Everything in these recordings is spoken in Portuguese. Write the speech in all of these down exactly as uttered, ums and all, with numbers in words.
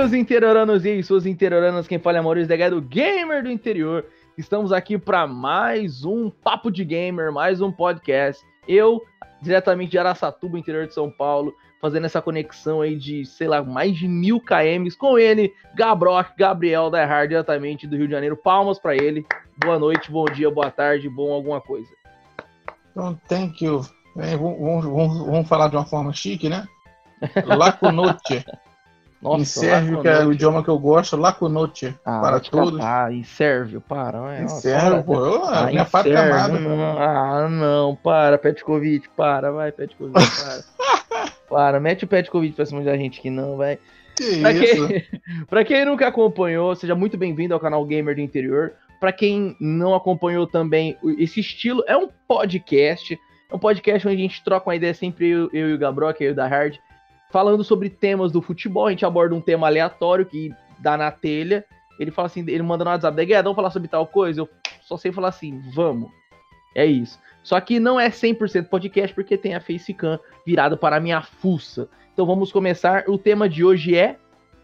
seus interioranos e suas interioranas, quem fala é Maurício Degado, gamer do interior. Estamos aqui para mais um Papo de Gamer, mais um podcast. Eu, diretamente de Araçatuba, interior de São Paulo, fazendo essa conexão aí de, sei lá, mais de mil quilômetros com ele, Gabrock, Gabriel da Hard, diretamente do Rio de Janeiro. Palmas para ele. Boa noite, bom dia, boa tarde, bom alguma coisa. Então, thank you. É, vamos, vamos, vamos falar de uma forma chique, né? Lacunote. Em sérvio, que é o idioma que eu gosto, Lacunote. Ah, para todos. Ah, em sérvio, para. É, em sérvio, pô. Eu, ah, minha pátria amada. Não, ah, não, para, Petkovic, para, vai, Petkovic, para. Para, mete o Petkovic pra cima da gente aqui, não, vai. Que pra isso? Quem, pra quem nunca acompanhou, seja muito bem-vindo ao canal Gamer do Interior. Pra quem não acompanhou também, esse estilo é um podcast. É um podcast onde a gente troca uma ideia sempre, eu, eu e o Gabrock, eu e o da Hard, falando sobre temas do futebol. A gente aborda um tema aleatório que dá na telha. Ele fala assim, ele manda no WhatsApp, Degado, vamos falar sobre tal coisa? Eu só sei falar assim, vamos. É isso. Só que não é cem por cento podcast, porque tem a Facecam virada para a minha fuça. Então vamos começar. O tema de hoje é...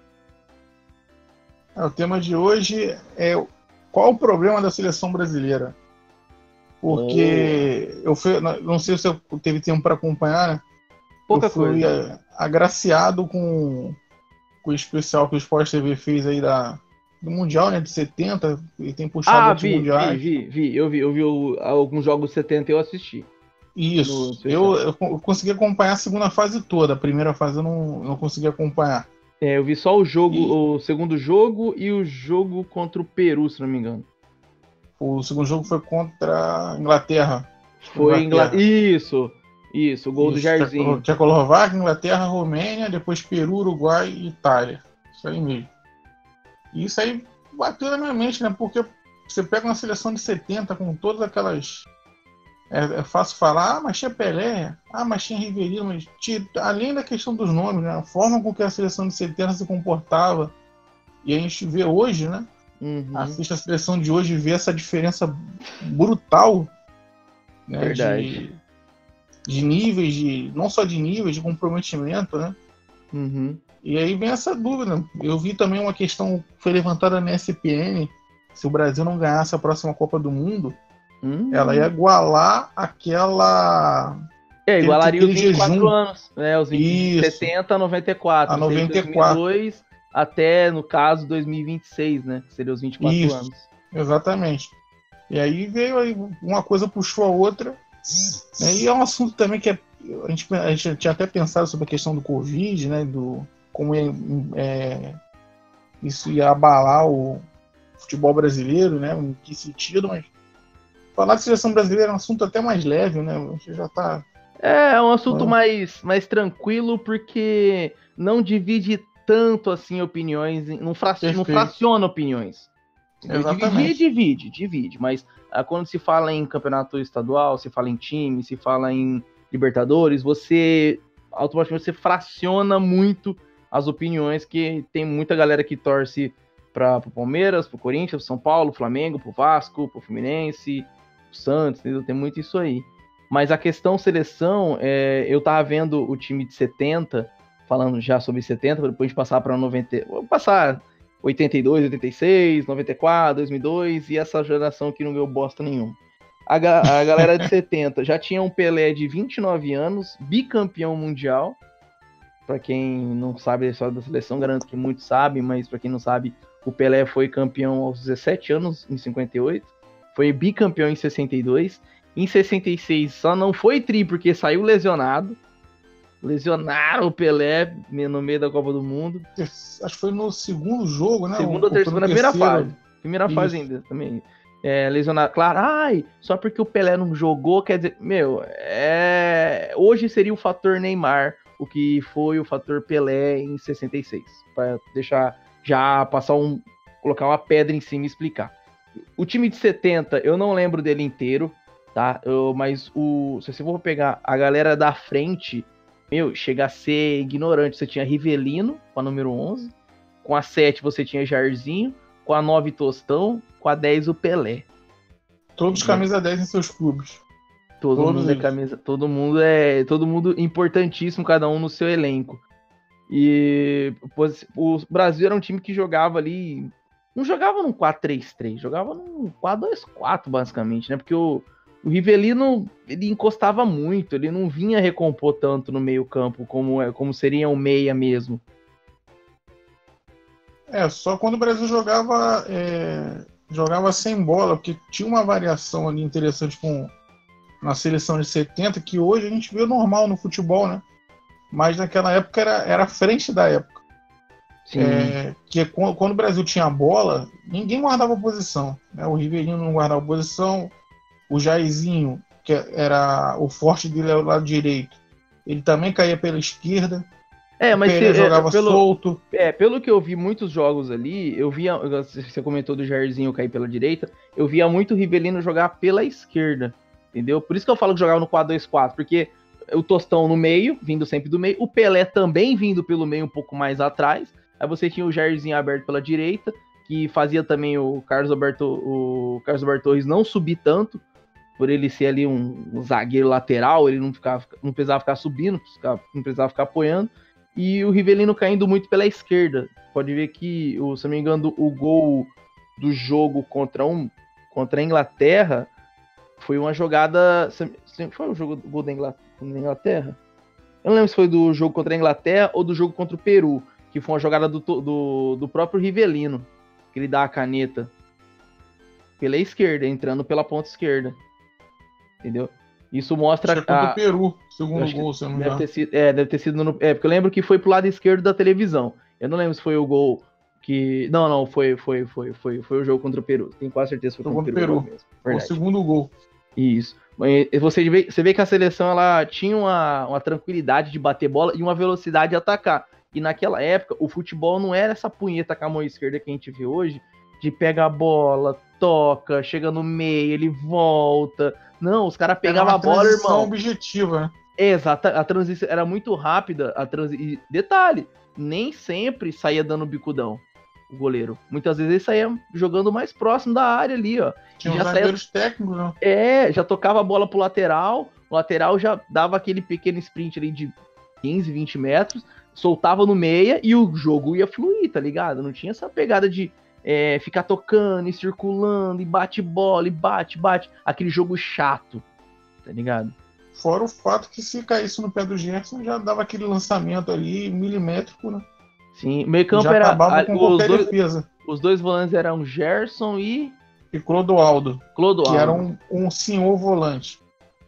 é o tema de hoje é qual o problema da seleção brasileira? Porque oh. eu fui, não sei se eu teve tempo para acompanhar, né? Pouca eu fui coisa. agraciado com, com o especial que o Sport T V fez aí da, do Mundial, né, de setenta, e tem puxado ah, outros vi, mundiais. vi, vi, vi, eu vi, eu vi o, alguns jogos de setenta e eu assisti. Isso, eu, eu consegui acompanhar a segunda fase toda, a primeira fase eu não, não consegui acompanhar. É, eu vi só o jogo, e... o segundo jogo e o jogo contra o Peru, se não me engano. O segundo jogo foi contra a Inglaterra. Foi Inglaterra. Isso, isso, o gol Isso, do Jairzinho. Tchecoslováquia, Inglaterra, Romênia, depois Peru, Uruguai e Itália. Isso aí mesmo. E isso aí bateu na minha mente, né? Porque você pega uma seleção de setenta com todas aquelas... É, é fácil falar, ah, mas tinha Pelé, ah, mas tinha Riverinho, mas tinha... além da questão dos nomes, né? A forma com que a seleção de setenta se comportava. E a gente vê hoje, né? Uhum. Assiste a seleção de hoje e vê essa diferença brutal, né, verdade. De, de níveis, de, não só de níveis, de comprometimento, né? Uhum. E aí vem essa dúvida. Eu vi também uma questão que foi levantada na E S P N, se o Brasil não ganhasse a próxima Copa do Mundo, uhum. ela ia igualar aquela... É, igualaria os vinte e quatro jejum. Anos, né? Os vinte, setenta a noventa e quatro. A noventa e quatro. dois mil e dois até, no caso, dois mil e vinte e seis, né? Que seria os vinte e quatro Isso, anos. Exatamente. E aí veio aí, uma coisa puxou a outra. Né? E é um assunto também que é, a, gente, a gente tinha até pensado sobre a questão do Covid, né? Do, como é, é, isso ia abalar o futebol brasileiro, né? Em que sentido, mas falar de seleção brasileira é um assunto até mais leve, né? A gente já tá... É, é um assunto ah. mais, mais tranquilo, porque não divide tanto assim opiniões, não, fra não fraciona opiniões. Exatamente. Divide, divide, divide, mas ah, quando se fala em campeonato estadual, se fala em time, se fala em Libertadores, você automaticamente você fraciona muito as opiniões, que tem muita galera que torce para o Palmeiras, pro Corinthians, pro São Paulo, Flamengo, pro Vasco, pro Fluminense, pro Santos, entendeu? Tem muito isso aí. Mas a questão seleção, é, eu tava vendo o time de setenta, falando já sobre setenta, depois de passar para noventa, vou passar oitenta e dois, oitenta e seis, noventa e quatro, dois mil e dois e essa geração que não deu bosta nenhum. A, ga a galera de setenta já tinha um Pelé de vinte e nove anos, bicampeão mundial. Para quem não sabe a história da seleção, garanto que muitos sabem, mas para quem não sabe, o Pelé foi campeão aos dezessete anos, em cinquenta e oito, foi bicampeão em sessenta e dois, em sessenta e seis só não foi tri porque saiu lesionado. Lesionaram o Pelé no meio da Copa do Mundo. Acho que foi no segundo jogo, né? Segundo ou terceiro, na primeira fase. Primeira Isso. fase ainda também. É, lesionaram. Claro, ai, só porque o Pelé não jogou, quer dizer, meu, é... hoje seria o fator Neymar, o que foi o fator Pelé em sessenta e seis. Para deixar, já passar um, colocar uma pedra em cima e explicar. O time de setenta, eu não lembro dele inteiro, tá? Eu, mas o, se você for pegar a galera da frente, meu, chega a ser ignorante. Você tinha Rivelino, com a número onze. Com a sete você tinha Jairzinho. Com a nove, Tostão. Com a dez, o Pelé. Todos camisa dez em seus clubes. Todo Todos mundo eles. é camisa. Todo mundo é. Todo mundo importantíssimo, cada um no seu elenco. E o Brasil era um time que jogava ali, não jogava num quatro três três, jogava num quatro dois quatro basicamente, né? Porque o, o Rivellino, ele encostava muito, ele não vinha recompor tanto no meio campo como, como seria um meia mesmo. É, só quando o Brasil jogava é, jogava sem bola, porque tinha uma variação ali interessante com, na seleção de setenta, que hoje a gente vê normal no futebol, né? Mas naquela época era, era a frente da época. Sim. É, que quando, quando o Brasil tinha a bola, ninguém guardava posição. Né? O Rivellino não guardava posição, o Jairzinho, que era o forte dele ao lado direito, ele também caía pela esquerda. É, mas o Pelé se, jogava é, pelo, solto. É, pelo que eu vi muitos jogos ali, eu via, você comentou do Jairzinho cair pela direita, eu via muito o Rivellino jogar pela esquerda, entendeu? Por isso que eu falo que jogava no quatro dois quatro, porque o Tostão no meio, vindo sempre do meio, o Pelé também vindo pelo meio um pouco mais atrás, aí você tinha o Jairzinho aberto pela direita, que fazia também o Carlos Alberto, o Carlos Alberto Torres não subir tanto, por ele ser ali um, um zagueiro lateral, ele não, ficava, não precisava ficar subindo, não precisava ficar apoiando, e o Rivellino caindo muito pela esquerda. Pode ver que, se não me engano, o gol do jogo contra, um, contra a Inglaterra foi uma jogada... Foi o jogo do gol da Inglaterra? Eu não lembro se foi do jogo contra a Inglaterra ou do jogo contra o Peru, que foi uma jogada do, do, do próprio Rivellino, que ele dá a caneta pela esquerda, entrando pela ponta esquerda. Entendeu? Isso mostra... Acho que é contra o Peru, segundo gol, se eu não me engano. É, deve ter sido no... É, porque eu lembro que foi pro lado esquerdo da televisão. Eu não lembro se foi o gol que... Não, não, foi, foi, foi, foi, foi o jogo contra o Peru. Tenho quase certeza que foi contra o Peru. Peru. Foi o segundo gol. Isso. Você vê, você vê que a seleção, ela tinha uma, uma tranquilidade de bater bola e uma velocidade de atacar. E naquela época, o futebol não era essa punheta com a mão esquerda que a gente vê hoje, de pega a bola, toca, chega no meio, ele volta... Não, os caras pegavam a bola, irmão. Objetiva, né? Exato, a transição era muito rápida. A transi... E detalhe, nem sempre saía dando bicudão o goleiro. Muitas vezes ele saía jogando mais próximo da área ali, ó. Tinha já uns zagueiros saía... técnicos, né? É, já tocava a bola pro lateral. O lateral já dava aquele pequeno sprint ali de quinze, vinte metros, soltava no meia e o jogo ia fluir, tá ligado? Não tinha essa pegada de É, ficar tocando e circulando, e bate bola, e bate, bate. Aquele jogo chato, tá ligado? Fora o fato que se caísse no pé do Gerson, já dava aquele lançamento ali, milimétrico, né? Sim, o meio campo já era... acabava com qualquer dois, defesa. Os dois volantes eram Gerson e... E Clodoaldo. Clodoaldo. Que era um, um senhor volante.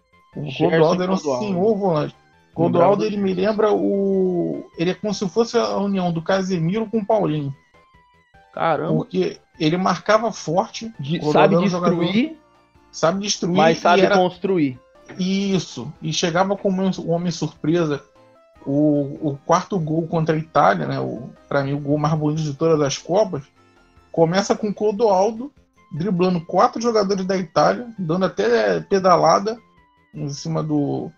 O Gerson Clodoaldo era um Clodoaldo. senhor volante. Clodoaldo, ele me lembra o... Ele é como se fosse a união do Casemiro com o Paulinho. Caramba. Porque ele marcava forte, De, sabe destruir, jogador, sabe destruir, mas sabe era... construir. Isso. E chegava como um homem surpresa. O, o quarto gol contra a Itália, né? O, pra mim, o gol mais bonito de todas as Copas, começa com o Clodoaldo driblando quatro jogadores da Itália, dando até pedalada em cima do,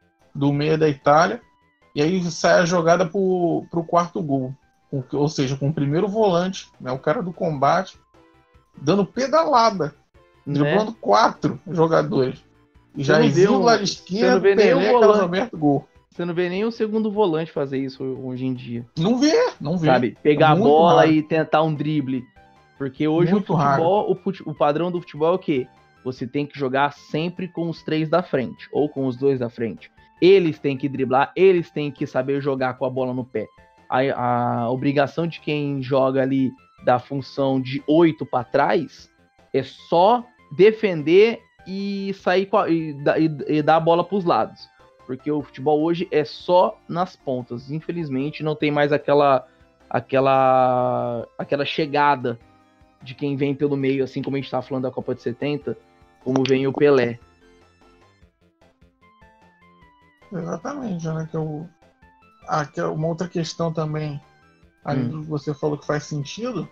do meio da Itália. E aí sai a jogada pro, pro quarto gol. Ou seja, com o primeiro volante, né, o cara do combate, dando pedalada, né? Driblando quatro jogadores. E já viu um, lá de esquerda, Pelé, Carlos Alberto, gol. Você não vê nem o segundo volante fazer isso hoje em dia. Não vê, não vê. Sabe, pegar a bola raro. E tentar um drible. Porque hoje muito o futebol, raro. o, fute, o padrão do futebol é o quê? Você tem que jogar sempre com os três da frente, ou com os dois da frente. Eles têm que driblar, eles têm que saber jogar com a bola no pé. A, a obrigação de quem joga ali da função de oito para trás é só defender e sair a, e, e, e dar a bola para os lados, porque o futebol hoje é só nas pontas. Infelizmente não tem mais aquela aquela aquela chegada de quem vem pelo meio, assim como a gente estava falando da Copa de setenta, como vem o Pelé. Exatamente, né? Que eu Aqui é uma outra questão também, além do que você falou que faz sentido,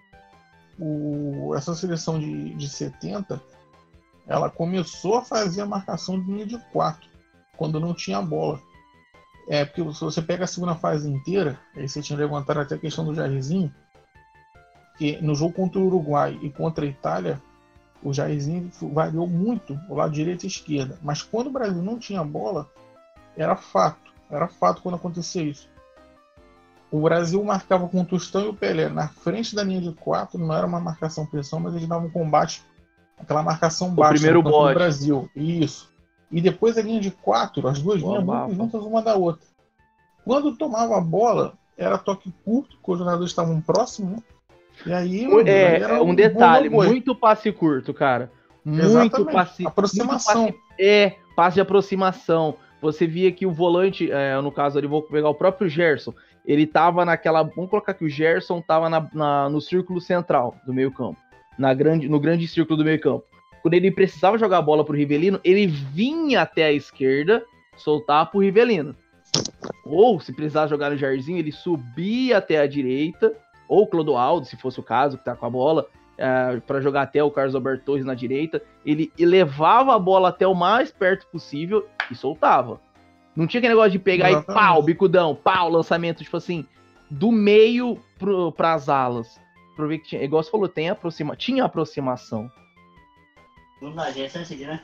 o, essa seleção de, de setenta, ela começou a fazer a marcação de linha de quatro, quando não tinha bola. É, porque se você pega a segunda fase inteira, aí você tinha levantado até a questão do Jairzinho, que no jogo contra o Uruguai e contra a Itália, o Jairzinho variou muito o lado direito e esquerda, mas quando o Brasil não tinha bola, era fato. Era fato quando acontecia isso. o Brasil marcava com o Tostão e o Pelé na frente da linha de quatro, não era uma marcação-pressão, mas eles davam combate, aquela marcação O baixa primeiro no campo do bote. Brasil. Isso. E depois a linha de quatro, as duas Boa, linhas muito bafa. juntas uma da outra. Quando tomava a bola, era toque curto, porque os jogadores estavam próximos, né? E aí, meu Deus, aí É, era é um um detalhe, boi. muito passe curto, cara. Muito Exatamente. passe. Aproximação. Muito passe, é, passe de aproximação. Você via que o volante, é, no caso ali, vou pegar o próprio Gerson, ele tava naquela. Vamos colocar que o Gerson tava na, na, no círculo central do meio-campo. Na grande, no grande círculo do meio-campo. Quando ele precisava jogar a bola pro Rivelino, ele vinha até a esquerda, soltar pro Rivelino. Ou, se precisar jogar no Jairzinho, ele subia até a direita, ou o Clodoaldo, se fosse o caso, que tá com a bola, é, para jogar até o Carlos Alberto Torres na direita. Ele levava a bola até o mais perto possível e soltava. Não tinha aquele negócio de pegar Exatamente. E pau, bicudão, pau, lançamento, tipo assim, do meio pro, pras alas. Pra ver que tinha, igual você falou, tem aproxima, tinha aproximação. Vamos lá, já é seguir, né?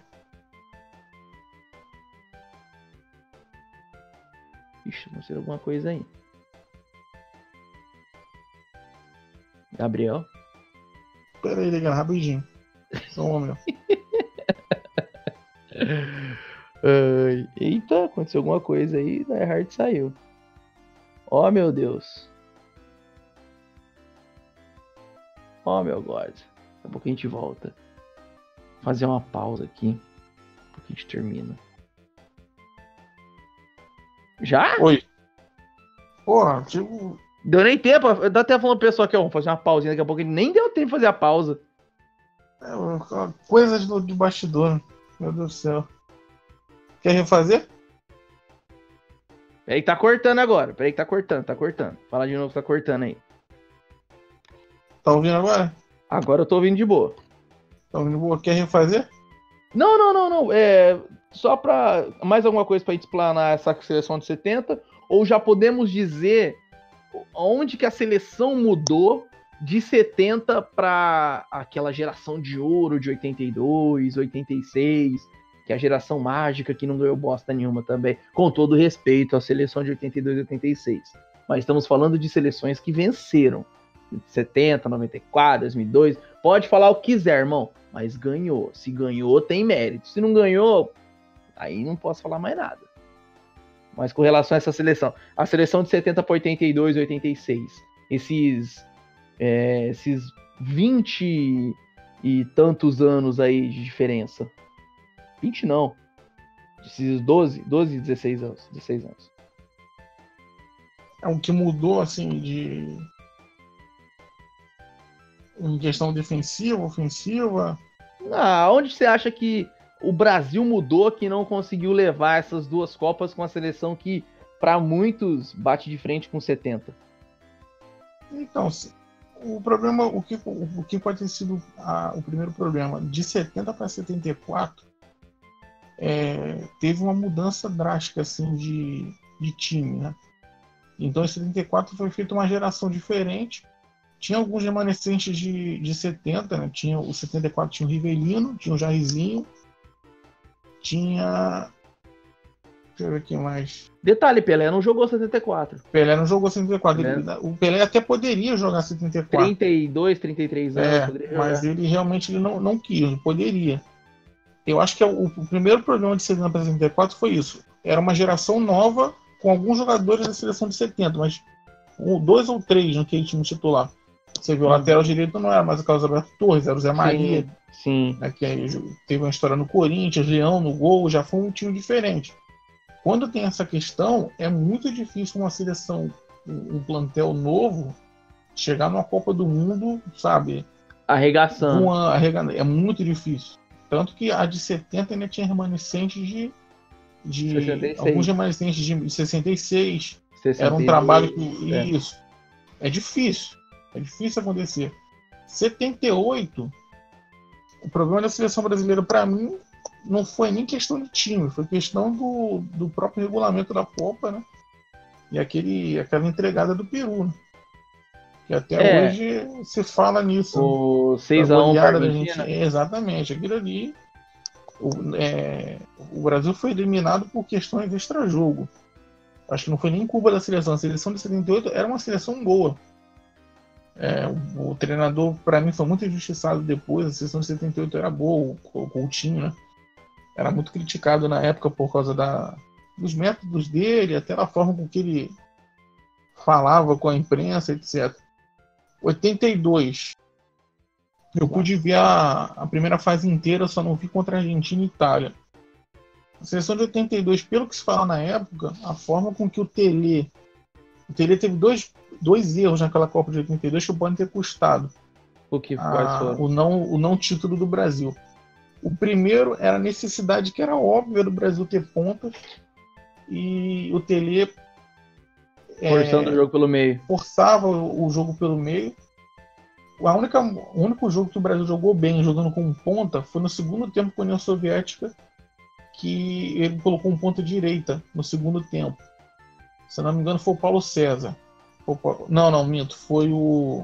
Ixi, não sei alguma coisa aí. Gabriel? Pera aí, ligando rapidinho. Só um momento. Ai, eita, aconteceu alguma coisa aí, da Hard saiu. Ó, oh, meu Deus. Ó, oh, meu God. Daqui a pouco a gente volta. Vou fazer uma pausa aqui. Daqui a pouco a gente termina. Já? Oi. Porra, tipo... Deu nem tempo. Eu tô até falando pro pessoal que ó, vamos fazer uma pausinha daqui a pouco. Ele nem deu tempo de fazer a pausa. É, coisas de, de bastidor. Meu Deus do céu. Quer refazer? Peraí que tá cortando agora. Peraí que tá cortando, tá cortando. Fala de novo que tá cortando aí. Tá ouvindo agora? Agora eu tô ouvindo de boa. Tá ouvindo de boa? Quer refazer? Não, não, não, não. É só pra... Mais alguma coisa pra gente explanar essa seleção de setenta? Ou já podemos dizer onde que a seleção mudou de setenta pra aquela geração de ouro de oitenta e dois, oitenta e seis... que é a geração mágica que não ganhou bosta nenhuma também, com todo respeito à seleção de oitenta e dois e oitenta e seis. Mas estamos falando de seleções que venceram. setenta, noventa e quatro, dois mil e dois. Pode falar o que quiser, irmão, mas ganhou. Se ganhou, tem mérito. Se não ganhou, aí não posso falar mais nada. Mas com relação a essa seleção, a seleção de setenta para oitenta e dois e oitenta e seis, esses, é, esses vinte e tantos anos aí de diferença, vinte não. Esses doze, doze, dezesseis anos. dezesseis anos. É o que mudou, assim, de... em questão defensiva, ofensiva? Ah, onde você acha que o Brasil mudou que não conseguiu levar essas duas Copas com a seleção que, para muitos, bate de frente com setenta? Então, o problema, o que, o que pode ter sido a, o primeiro problema? De setenta para setenta e quatro, É, teve uma mudança drástica assim, de, de time, né? Então em setenta e quatro foi feita uma geração diferente. Tinha alguns remanescentes de, de setenta, né? Tinha o setenta e quatro, tinha o Rivelino, tinha o Jairzinho, tinha... Deixa eu ver aqui mais. Detalhe, Pelé não jogou setenta e quatro. Pelé não jogou setenta e quatro. Pelé... Ele, o Pelé até poderia jogar setenta e quatro. trinta e dois, trinta e três anos. É, poderia mas jogar. ele realmente ele não, não quis, ele poderia. Eu acho que o, o primeiro problema de setenta para setenta e quatro foi isso. Era uma geração nova com alguns jogadores da seleção de setenta, mas um, dois ou três no que ele time titular. Você viu, o lateral direito não era mais o Carlos Alberto Torres, era o Zé Maria. Sim. Né, que aí teve uma história no Corinthians, Leão no gol, já foi um time diferente. Quando tem essa questão, é muito difícil uma seleção, um plantel novo, chegar numa Copa do Mundo, sabe? Arregaçando. Uma, arrega... É muito difícil. Tanto que a de setenta ainda tinha remanescentes de, de sessenta e seis. Alguns remanescentes de sessenta e seis. sessenta e seis. Era um trabalho que é. isso é difícil, é difícil acontecer. setenta e oito, o problema da seleção brasileira para mim não foi nem questão de time, foi questão do, do próprio regulamento da Copa, né? E aquele aquela entregada do Peru, né? Que até é. hoje se fala nisso. O seis a um da gente. É, exatamente. Aquilo ali. O, é, o Brasil foi eliminado por questões extra-jogo. Acho que não foi nem culpa da seleção. A seleção de setenta e oito era uma seleção boa. É, o, o treinador, para mim, foi muito injustiçado depois. A seleção de setenta e oito era boa, o, o Coutinho, né? Era muito criticado na época por causa da, dos métodos dele, até da forma com que ele falava com a imprensa, etcétera. oitenta e dois. Eu pude ver a, a primeira fase inteira, só não vi contra a Argentina e Itália. A seleção de oitenta e dois, pelo que se fala na época, a forma com que o Tele... O Tele teve dois, dois erros naquela Copa de oitenta e dois que podem ter custado O que a, o, não, o não título do Brasil. O primeiro era a necessidade que era óbvia do Brasil ter pontas e o Tele forçando é, o jogo pelo meio. Forçava o, o jogo pelo meio. A única, o único jogo que o Brasil jogou bem, jogando com ponta, foi no segundo tempo com a União Soviética, que ele colocou um ponta direita no segundo tempo. Se não me engano, foi o Paulo César. Foi o Paulo... Não, não, minto. Foi o...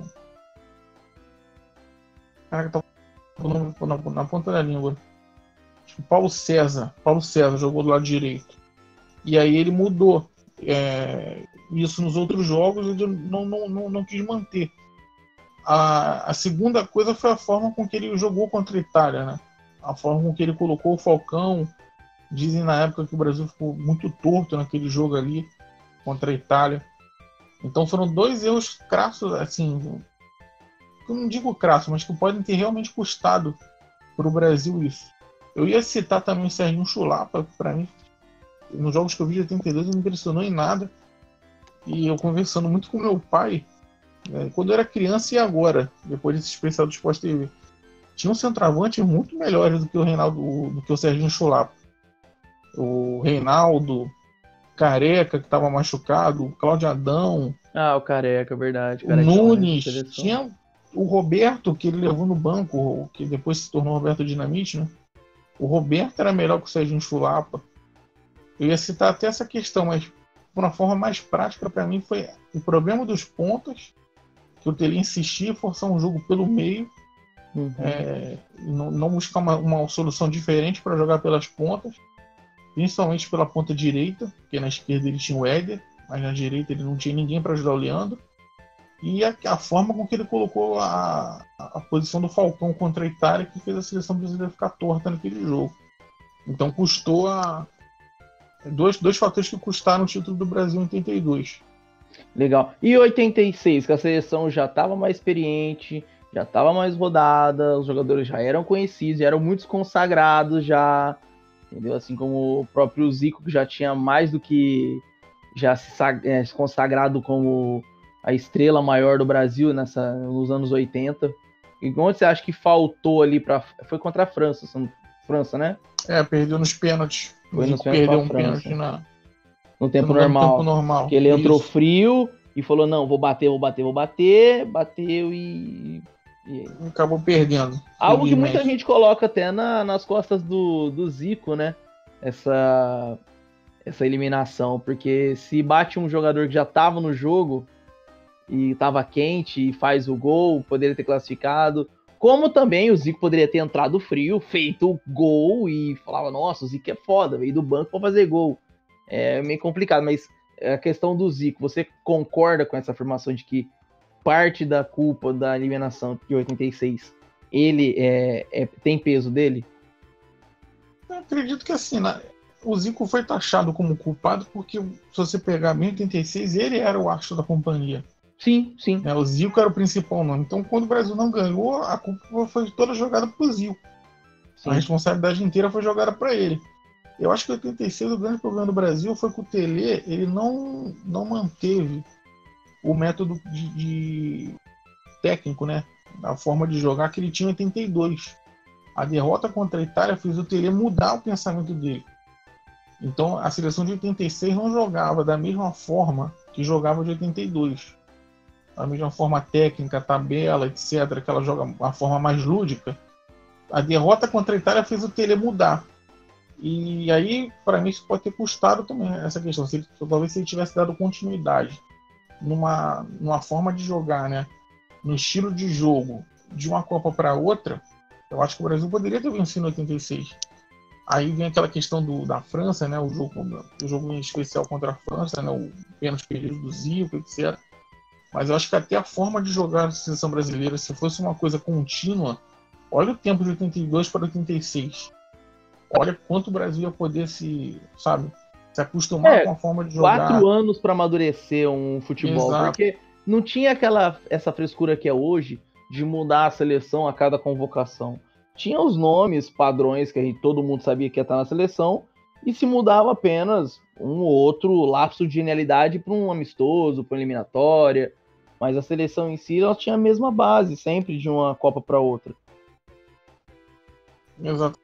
Caraca, tá na, na ponta da língua. Acho que o Paulo César. Paulo César jogou do lado direito. E aí ele mudou. É... Isso nos outros jogos ele não, não, não, não quis manter. A, a segunda coisa foi a forma com que ele jogou contra a Itália, né? A forma com que ele colocou o Falcão. Dizem na época que o Brasil ficou muito torto naquele jogo ali contra a Itália. Então foram dois erros crassos, assim, eu não digo crassos, mas que podem ter realmente custado para o Brasil isso. Eu ia citar também o Serginho Chulapa, para mim, nos jogos que eu vi de oitenta e dois, ele não impressionou em nada. E eu conversando muito com meu pai, né, quando eu era criança e agora, depois desse especial do Sport T V, tinha um centroavante muito melhores do que o Reinaldo, do que o Serginho Chulapa. O Reinaldo, Careca, que estava machucado, o Cláudio Adão. Ah, o Careca, verdade. O Careca, Nunes. Né? Tinha o Roberto, que ele levou no banco, que depois se tornou Roberto Dinamite, né? O Roberto era melhor que o Serginho Chulapa. Eu ia citar até essa questão, mas de uma forma mais prática, para mim, foi o problema dos pontas, que eu teria insistir em forçar um jogo pelo meio, uhum. é, não, não buscar uma, uma solução diferente para jogar pelas pontas, principalmente pela ponta direita, porque na esquerda ele tinha o Éder, mas na direita ele não tinha ninguém para ajudar o Leandro, e a, a forma com que ele colocou a, a, a posição do Falcão contra a Itália, que fez a seleção brasileira ficar torta naquele jogo. Então custou a dois, dois fatores que custaram o título do Brasil em oitenta e dois. Legal. E oitenta e seis, que a seleção já estava mais experiente, já estava mais rodada, os jogadores já eram conhecidos, já eram muitos consagrados já, entendeu? Assim como o próprio Zico, que já tinha mais do que já se, é, se consagrado como a estrela maior do Brasil nessa, nos anos oitenta. E onde você acha que faltou ali para... Foi contra a França, França, né? É, perdeu nos pênaltis. Foi nos pênaltis perdeu um França. pênalti na... no tempo normal. tempo normal. Que ele entrou Isso. frio e falou, não, vou bater, vou bater, vou bater. Bateu e... e... acabou perdendo. Algo que muita gente coloca até na, nas costas do, do Zico, né? Essa, essa eliminação. Porque se bate um jogador que já estava no jogo e estava quente e faz o gol, poderia ter classificado. Como também o Zico poderia ter entrado frio, feito o gol e falava, nossa, o Zico é foda, veio do banco para fazer gol. É meio complicado, mas a questão do Zico, você concorda com essa afirmação de que parte da culpa da eliminação de oitenta e seis, ele é, é, tem peso dele? Eu acredito que assim, né, o Zico foi taxado como culpado porque, se você pegar em oitenta e seis, ele era o astro da companhia. Sim, sim. É, o Zico era o principal nome. Então, quando o Brasil não ganhou, a culpa foi toda jogada pro Zico. Sim. A responsabilidade inteira foi jogada para ele. Eu acho que em oitenta e seis o grande problema do Brasil foi que o Tele ele não, não manteve o método de, de técnico, né? A forma de jogar que ele tinha em oitenta e dois. A derrota contra a Itália fez o Tele mudar o pensamento dele. Então, a seleção de oitenta e seis não jogava da mesma forma que jogava de oitenta e dois. Da mesma forma técnica, tabela, etcétera, que ela joga uma forma mais lúdica. A derrota contra a Itália fez o Tele mudar. E aí, para mim, isso pode ter custado também essa questão. Se ele, talvez se ele tivesse dado continuidade numa, numa forma de jogar, né, no estilo de jogo de uma Copa para outra, eu acho que o Brasil poderia ter vencido em oitenta e seis. Aí vem aquela questão do, da França, né? O jogo, o jogo em especial contra a França, né? O pênalti perdido do Zico, etcétera. Mas eu acho que até a forma de jogar a seleção brasileira, se fosse uma coisa contínua, olha o tempo de oitenta e dois para oitenta e seis. Olha quanto o Brasil ia poder se, sabe, se acostumar É, com a forma de jogar. Quatro anos para amadurecer um futebol, Exato. porque não tinha aquela essa frescura que é hoje de mudar a seleção a cada convocação. Tinha os nomes, padrões que a gente, todo mundo sabia que ia estar na seleção, e se mudava apenas um ou outro lapso de genialidade para um amistoso, para uma eliminatória. Mas a seleção em si, ela tinha a mesma base, sempre de uma Copa para outra. Exato.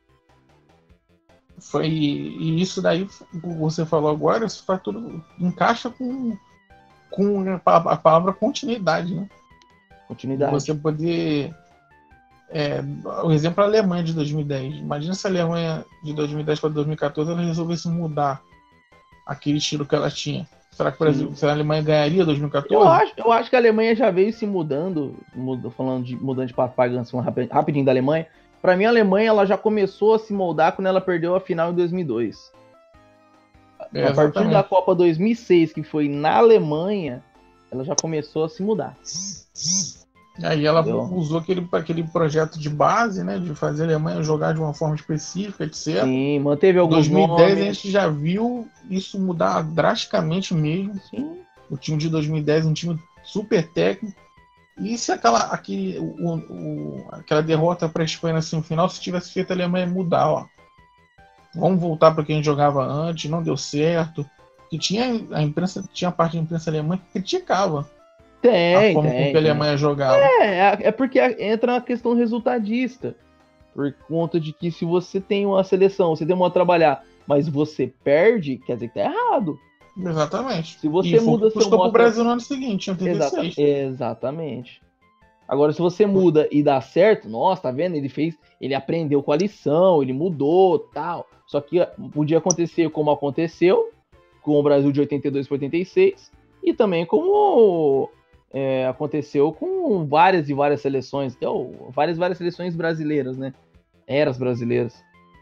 Foi, e isso daí, você falou agora, isso faz tudo, encaixa com, com a palavra continuidade, né? Continuidade. Você poder... É, o exemplo é a Alemanha de dois mil e dez. Imagina se a Alemanha de dois mil e dez para dois mil e quatorze ela resolvesse mudar aquele estilo que ela tinha. Será que o Brasil, se a Alemanha ganharia dois mil e quatorze? Eu acho, eu acho que a Alemanha já veio se mudando, mud, falando de mudando de propaganda assim, rapidinho da Alemanha. Para mim, a Alemanha ela já começou a se moldar quando ela perdeu a final em dois mil e dois. É, a partir da Copa dois mil e seis, que foi na Alemanha, ela já começou a se mudar. Aí ela Entendeu? usou aquele, aquele projeto de base, né, de fazer a Alemanha jogar de uma forma específica, etcétera. Sim, manteve alguns Em dois mil e dez nomes. A gente já viu isso mudar drasticamente mesmo. Sim. O time de dois mil e dez, um time super técnico. E se aquela, aquele, o, o, aquela derrota para a Espanha na semifinal, se tivesse feito a Alemanha mudar, ó. Vamos voltar para quem jogava antes, não deu certo. Que tinha a imprensa, tinha a parte da imprensa alemã que criticava. Tem, a forma tem, com que a Alemanha tem. jogava. É, é porque entra na questão resultadista. Por conta de que se você tem uma seleção, você demora a trabalhar, mas você perde, quer dizer que tá errado. Exatamente. Se você e muda foi, seu modo... modo... pro Brasil no ano seguinte, em oitenta e seis. Exata... Exatamente. Agora, se você muda e dá certo, nossa, tá vendo? Ele fez, ele aprendeu com a lição, ele mudou, tal. Só que podia acontecer como aconteceu com o Brasil de oitenta e dois para oitenta e seis e também como é, aconteceu com várias e várias seleções, então, várias várias seleções brasileiras, né? Eras brasileiras.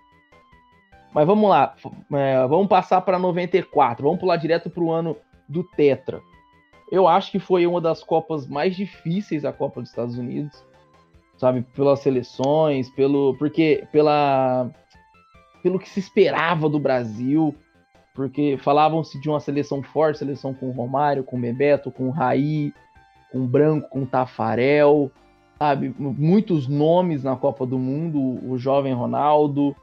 Mas vamos lá, é, vamos passar para noventa e quatro, vamos pular direto para o ano do Tetra. Eu acho que foi uma das Copas mais difíceis, a Copa dos Estados Unidos, sabe, pelas seleções, pelo, porque, pela, pelo que se esperava do Brasil, porque falavam-se de uma seleção forte, seleção com Romário, com Bebeto, com Raí, com Branco, com Tafarel, sabe, muitos nomes na Copa do Mundo, o jovem Ronaldo,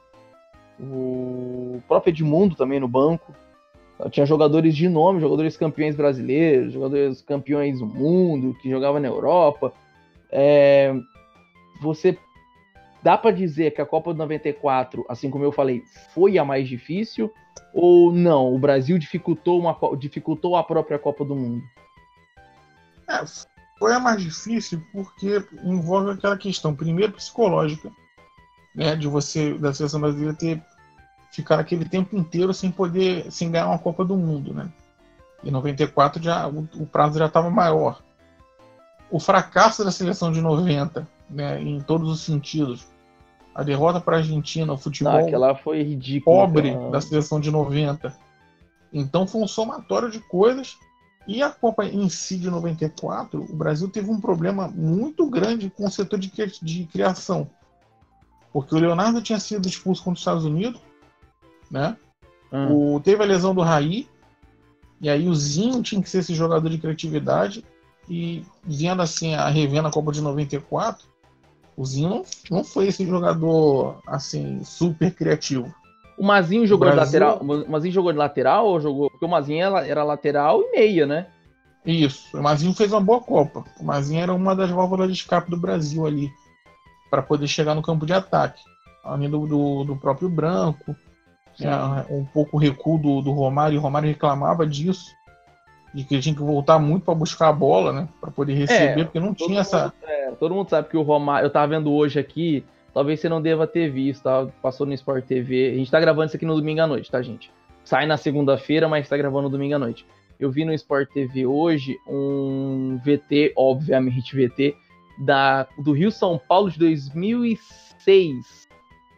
o próprio Edmundo também no banco. Tinha jogadores de nome, jogadores campeões brasileiros, jogadores campeões do mundo, que jogavam na Europa. É, você dá para dizer que a Copa de noventa e quatro, assim como eu falei, foi a mais difícil? Ou não? O Brasil dificultou, uma, dificultou a própria Copa do Mundo? É, foi a mais difícil porque envolve aquela questão, primeiro psicológica, né, de você, da seleção brasileira, ter ficar aquele tempo inteiro sem poder, sem ganhar uma Copa do Mundo, né? Em noventa e quatro já, o, o prazo já estava maior. O fracasso da seleção de noventa, né, em todos os sentidos, a derrota para a Argentina, o futebol Não, aquela foi ridícula, pobre aquela... da seleção de noventa. Então foi um somatório de coisas. E a Copa em si de noventa e quatro, o Brasil teve um problema muito grande com o setor de, de criação. Porque o Leonardo tinha sido expulso contra os Estados Unidos, né? Hum. O, teve a lesão do Raí, e aí o Zinho tinha que ser esse jogador de criatividade, e vendo assim a revendo a Copa de noventa e quatro, o Zinho não, não foi esse jogador assim super criativo. O Mazinho jogou o Brasil... de lateral, o Mazinho jogou de lateral ou jogou, porque o Mazinho era, era lateral e meia, né? Isso, o Mazinho fez uma boa Copa. O Mazinho era uma das válvulas de escape do Brasil ali, para poder chegar no campo de ataque, além do, do, do próprio Branco. É, um pouco o recuo do, do Romário, e o Romário reclamava disso, de que ele tinha que voltar muito para buscar a bola, né, para poder receber, é, porque não tinha mundo, essa... É, todo mundo sabe que o Romário, eu tava vendo hoje aqui, talvez você não deva ter visto, tá? Passou no Sport T V, a gente tá gravando isso aqui no domingo à noite, tá, gente? Sai na segunda-feira, mas tá gravando no domingo à noite. Eu vi no Sport T V hoje um V T, obviamente V T, da, do Rio São Paulo de dois mil e seis,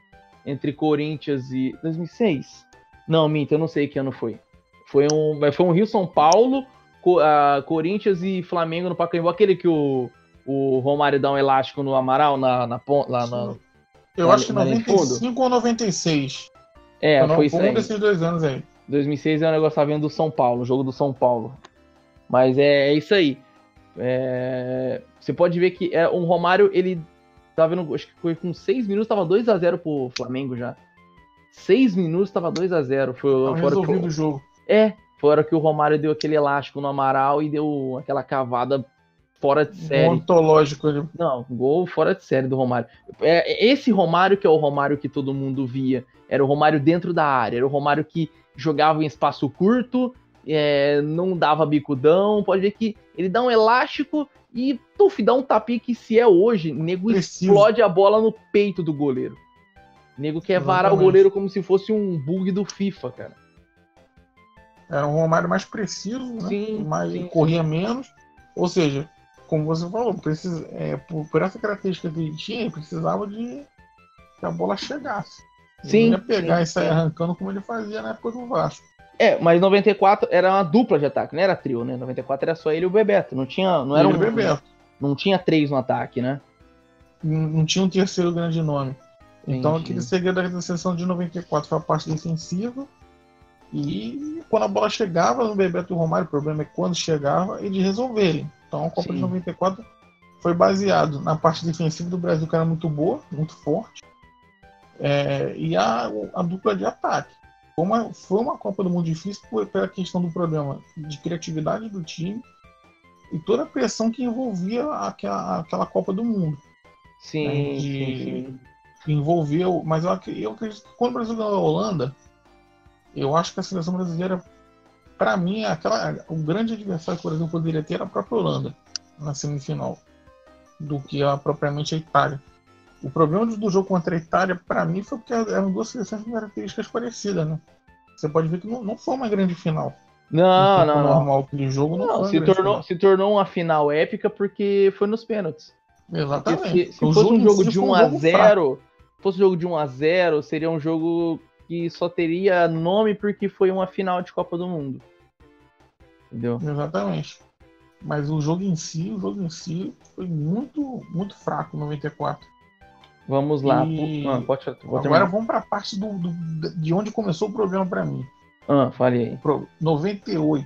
entre Corinthians e... dois mil e seis? Não, minta, eu não sei que ano foi. Foi um, foi um Rio-São Paulo, Co, uh, Corinthians e Flamengo no Pacaembu, aquele que o, o Romário dá um elástico no Amaral, na, na, lá na... Eu lá, acho que noventa e cinco ou noventa e seis. É, foi, foi isso foi um aí. desses dois anos aí. dois mil e seis é o negócio tá vendo do São Paulo, o jogo do São Paulo. Mas é, é isso aí. É, você pode ver que é, o Romário, ele tá vendo, acho que foi com seis minutos, tava dois a zero pro Flamengo já. seis minutos tava dois a zero. Foi Tava resolvido o jogo. É, foi a hora que o Romário deu aquele elástico no Amaral e deu aquela cavada fora de série. Ontológico ali. Não, gol fora de série do Romário. É, esse Romário que é o Romário que todo mundo via. Era o Romário dentro da área. Era o Romário que jogava em espaço curto, é, não dava bicudão. Pode ver que ele dá um elástico e tuf, dá um tapinha que, se é hoje, nego Preciso. explode a bola no peito do goleiro. Nego quer varar Exatamente. o goleiro como se fosse um bug do FIFA, cara. Era um Romário mais preciso, né? Sim, mais, sim, corria menos. Ou seja, como você falou, precisa, é, por, por essa característica que ele tinha, ele precisava de que a bola chegasse. Ele Sim, não ia pegar sim, e sair sim. arrancando como ele fazia na época do Vasco. É, mas noventa e quatro era uma dupla de ataque, não era trio, né? noventa e quatro era só ele e o Bebeto. Não tinha, não era Ele um, e o Bebeto. não tinha três no ataque, né? Não, não tinha um terceiro grande nome. Então Entendi. aquele segredo da seleção de noventa e quatro foi a parte defensiva. E quando a bola chegava no Bebeto e o Romário, o problema é quando chegava, eles resolverem. Então a Copa Sim. de noventa e quatro foi baseado na parte defensiva do Brasil, que era muito boa, muito forte, é, e a, a dupla de ataque. Foi uma, foi uma Copa do Mundo difícil por, pela questão do problema de criatividade do time e toda a pressão que envolvia aquela, aquela Copa do Mundo. Sim, né, sim, de, sim. que envolveu, mas eu, ac- eu acredito que quando o Brasil ganhou a Holanda, eu acho que a seleção brasileira, para mim, aquela, o grande adversário que o Brasil poderia ter era a própria Holanda na semifinal, do que a, propriamente a Itália. O problema do, do jogo contra a Itália, para mim, foi porque eram duas seleções com características parecidas, né? Você pode ver que não, não foi uma grande final. Não, No tempo não, não. normal, aquele jogo não, Não, foi uma se grande tornou, final. se tornou uma final épica porque foi nos pênaltis. Porque Exatamente. se, se O fosse um em jogo si de foi um a jogo fraco. zero, fosse um jogo de um a zero, seria um jogo que só teria nome porque foi uma final de Copa do Mundo. Entendeu? Exatamente. Mas o jogo em si, o jogo em si foi muito, muito fraco, noventa e quatro. Vamos lá. E- Ah, pode, pode Agora terminar. vamos para a parte do, do- de onde começou o problema para mim. Ah, fale aí. Pro- noventa e oito.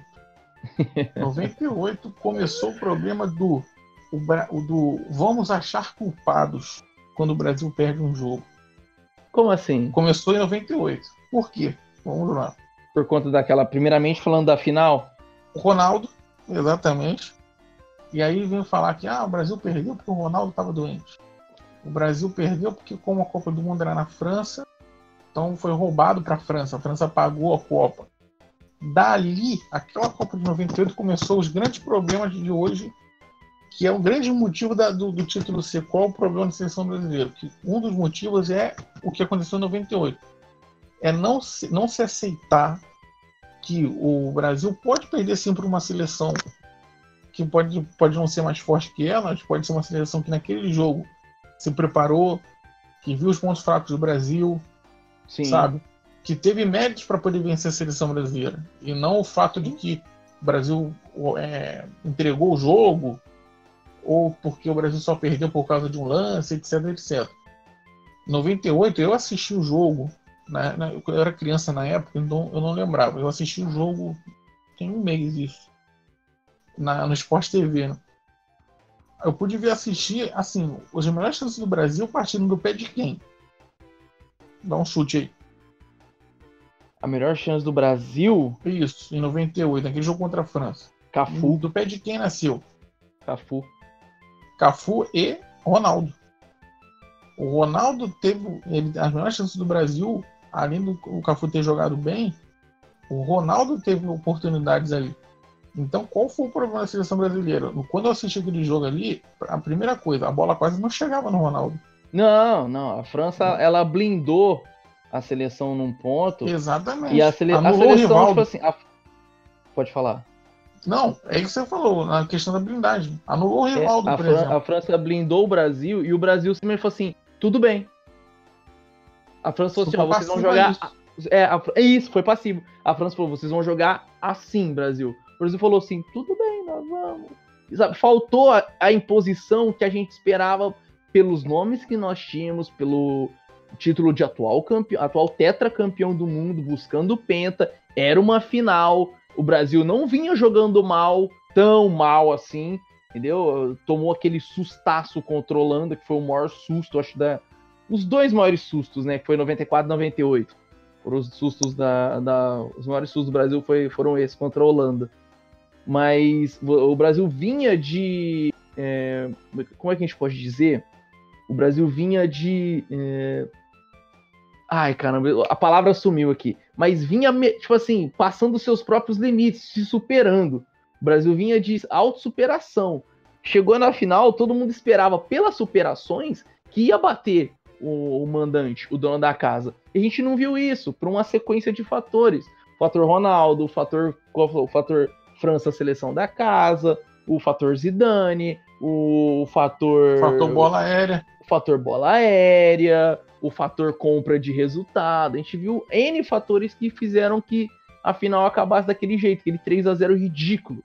noventa e oito começou o problema do, o, Bra- o do vamos achar culpados quando o Brasil perde um jogo. Como assim? Começou em noventa e oito. Por quê? Vamos lá. Por conta daquela, primeiramente falando da final. O Ronaldo, exatamente. E aí vem falar que ah, o Brasil perdeu porque o Ronaldo estava doente. O Brasil perdeu porque, como a Copa do Mundo era na França, então foi roubado para a França. A França pagou a Copa. Dali, aquela Copa de noventa e oito começou os grandes problemas de hoje, que é o grande motivo da- do, do título ser qual o problema da seleção brasileira. Que um dos motivos é o que aconteceu em noventa e oito. É não se, não se aceitar que o Brasil pode perder sim para uma seleção que pode, pode não ser mais forte que ela, mas pode ser uma seleção que naquele jogo se preparou, que viu os pontos fracos do Brasil, Sim. sabe? Que teve méritos para poder vencer a seleção brasileira. E não o fato de que o Brasil é, entregou o jogo, ou porque o Brasil só perdeu por causa de um lance, etc, etcétera. Em noventa e oito, eu assisti o jogo, né, né, eu era criança na época, então eu não lembrava. Eu assisti o jogo, tem um mês isso, na, no Sport T V. Né? Eu pude ver assistir, assim, os melhores chances do Brasil partindo do pé de quem? Dá um chute aí. A melhor chance do Brasil, Isso, em noventa e oito, naquele jogo contra a França. Cafu. Do pé de quem nasceu? Cafu. Cafu e Ronaldo. O Ronaldo teve ele, as melhores chances do Brasil, além do o Cafu ter jogado bem, o Ronaldo teve oportunidades ali. Então, qual foi o problema da seleção brasileira? Quando eu assisti aquele jogo ali, a primeira coisa, a bola quase não chegava no Ronaldo. Não, não. A França, ela blindou a seleção num ponto. Exatamente. E a, sele... a Anulou o seleção, Rivaldo. tipo assim. a- Pode falar. Não, é isso que você falou, na questão da blindagem. Anulou o É, Rivaldo, a, por Fran- exemplo. a França blindou o Brasil e o Brasil simplesmente falou assim: tudo bem. A França falou assim, Foi ó, vocês vão passivo jogar... isso. É, a- é isso, foi passivo. A França falou, vocês vão jogar assim, Brasil. O Brasil falou assim, tudo bem, nós vamos. Sabe, faltou a, a imposição que a gente esperava pelos nomes que nós tínhamos, pelo título de atual, campe... atual tetracampeão do mundo, buscando o penta. Era uma final. O Brasil não vinha jogando mal, tão mal assim, entendeu? Tomou aquele sustaço contra a Holanda, que foi o maior susto, acho, da... os dois maiores sustos, né? Que foi noventa e quatro e noventa e oito. Foram os sustos da, da... Os maiores sustos do Brasil foi, foram esses contra a Holanda. Mas o Brasil vinha de... É, como é que a gente pode dizer? O Brasil vinha de... É, ai, caramba, a palavra sumiu aqui. Mas vinha, tipo assim, passando seus próprios limites, se superando. O Brasil vinha de autossuperação. Chegou na final, todo mundo esperava, pelas superações, que ia bater o, o mandante, o dono da casa. E a gente não viu isso, por uma sequência de fatores. O fator Ronaldo, o fator, o fator França, seleção da casa, o fator Zidane, o fator... Fator bola aérea. O fator bola aérea, o fator compra de resultado. A gente viu N fatores que fizeram que a final acabasse daquele jeito, aquele três a zero ridículo.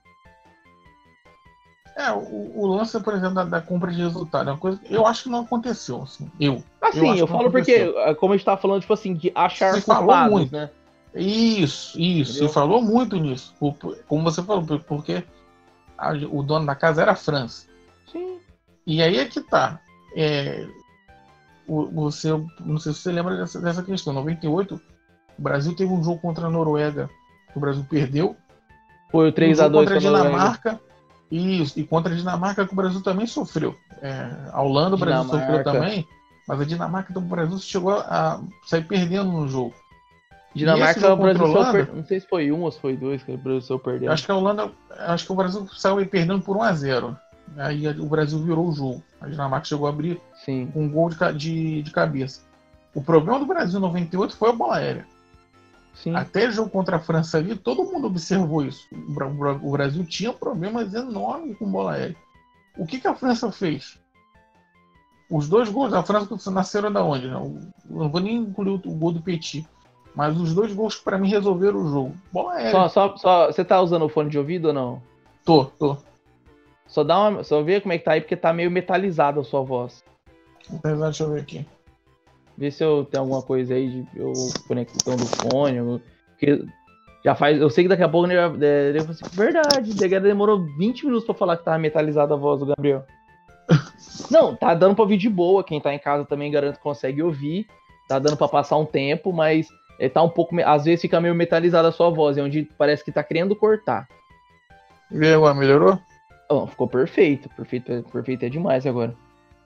É, o, o lance, por exemplo, da, da compra de resultado, é uma coisa que eu acho que não aconteceu, assim. Eu. Assim, eu, eu falo porque, como a gente tava falando, tipo assim, de achar se falou culpados, muito. né? Isso, isso. Entendeu? Se falou muito nisso. Como você falou, porque a, o dono da casa era a França. Sim. E aí é que tá. É, o, você, não sei se você lembra dessa, dessa questão. Em noventa e oito, o Brasil teve um jogo contra a Noruega que o Brasil perdeu. Foi o três a dois contra a Dinamarca. Noruega. Isso, e contra a Dinamarca que o Brasil também sofreu. É, a Holanda o Brasil Dinamarca. sofreu também, mas a Dinamarca então, o Brasil chegou a sair perdendo no jogo. Dinamarca, o Brasil Holanda, saiu per... não sei se foi um ou se foi dois que o Brasil saiu perdendo. Acho que a Holanda, acho que o Brasil saiu perdendo por um a zero. Aí o Brasil virou o jogo. A Dinamarca chegou a abrir Sim. com um gol de, de, de cabeça. O problema do Brasil em noventa e oito foi a bola aérea. Sim. Até o jogo contra a França ali, todo mundo observou isso. O Brasil tinha problemas enormes com bola aérea. O que, que a França fez? Os dois gols da França nasceram da onde? Né? Eu não vou nem incluir o gol do Petit. Mas os dois gols que pra mim resolveram o jogo. Bola aérea. Só, só, só, você tá usando o fone de ouvido ou não? Tô, tô. Só dá uma, só vê como é que tá aí, porque tá meio metalizada a sua voz. Deixa eu ver aqui. Vê se eu tenho alguma coisa aí de eu, conexão do fone. Eu, porque já faz. Eu sei que daqui a pouco eu, eu, eu assim, verdade, demorou vinte minutos pra falar que tava metalizada a voz do Gabriel. Não, tá dando pra ouvir de boa. Quem tá em casa também garanto que consegue ouvir. Tá dando pra passar um tempo, mas é, tá um pouco. Às vezes fica meio metalizada a sua voz, é onde parece que tá querendo cortar. Vê agora, melhorou? Oh, ficou perfeito. Perfeito, perfeito é demais agora.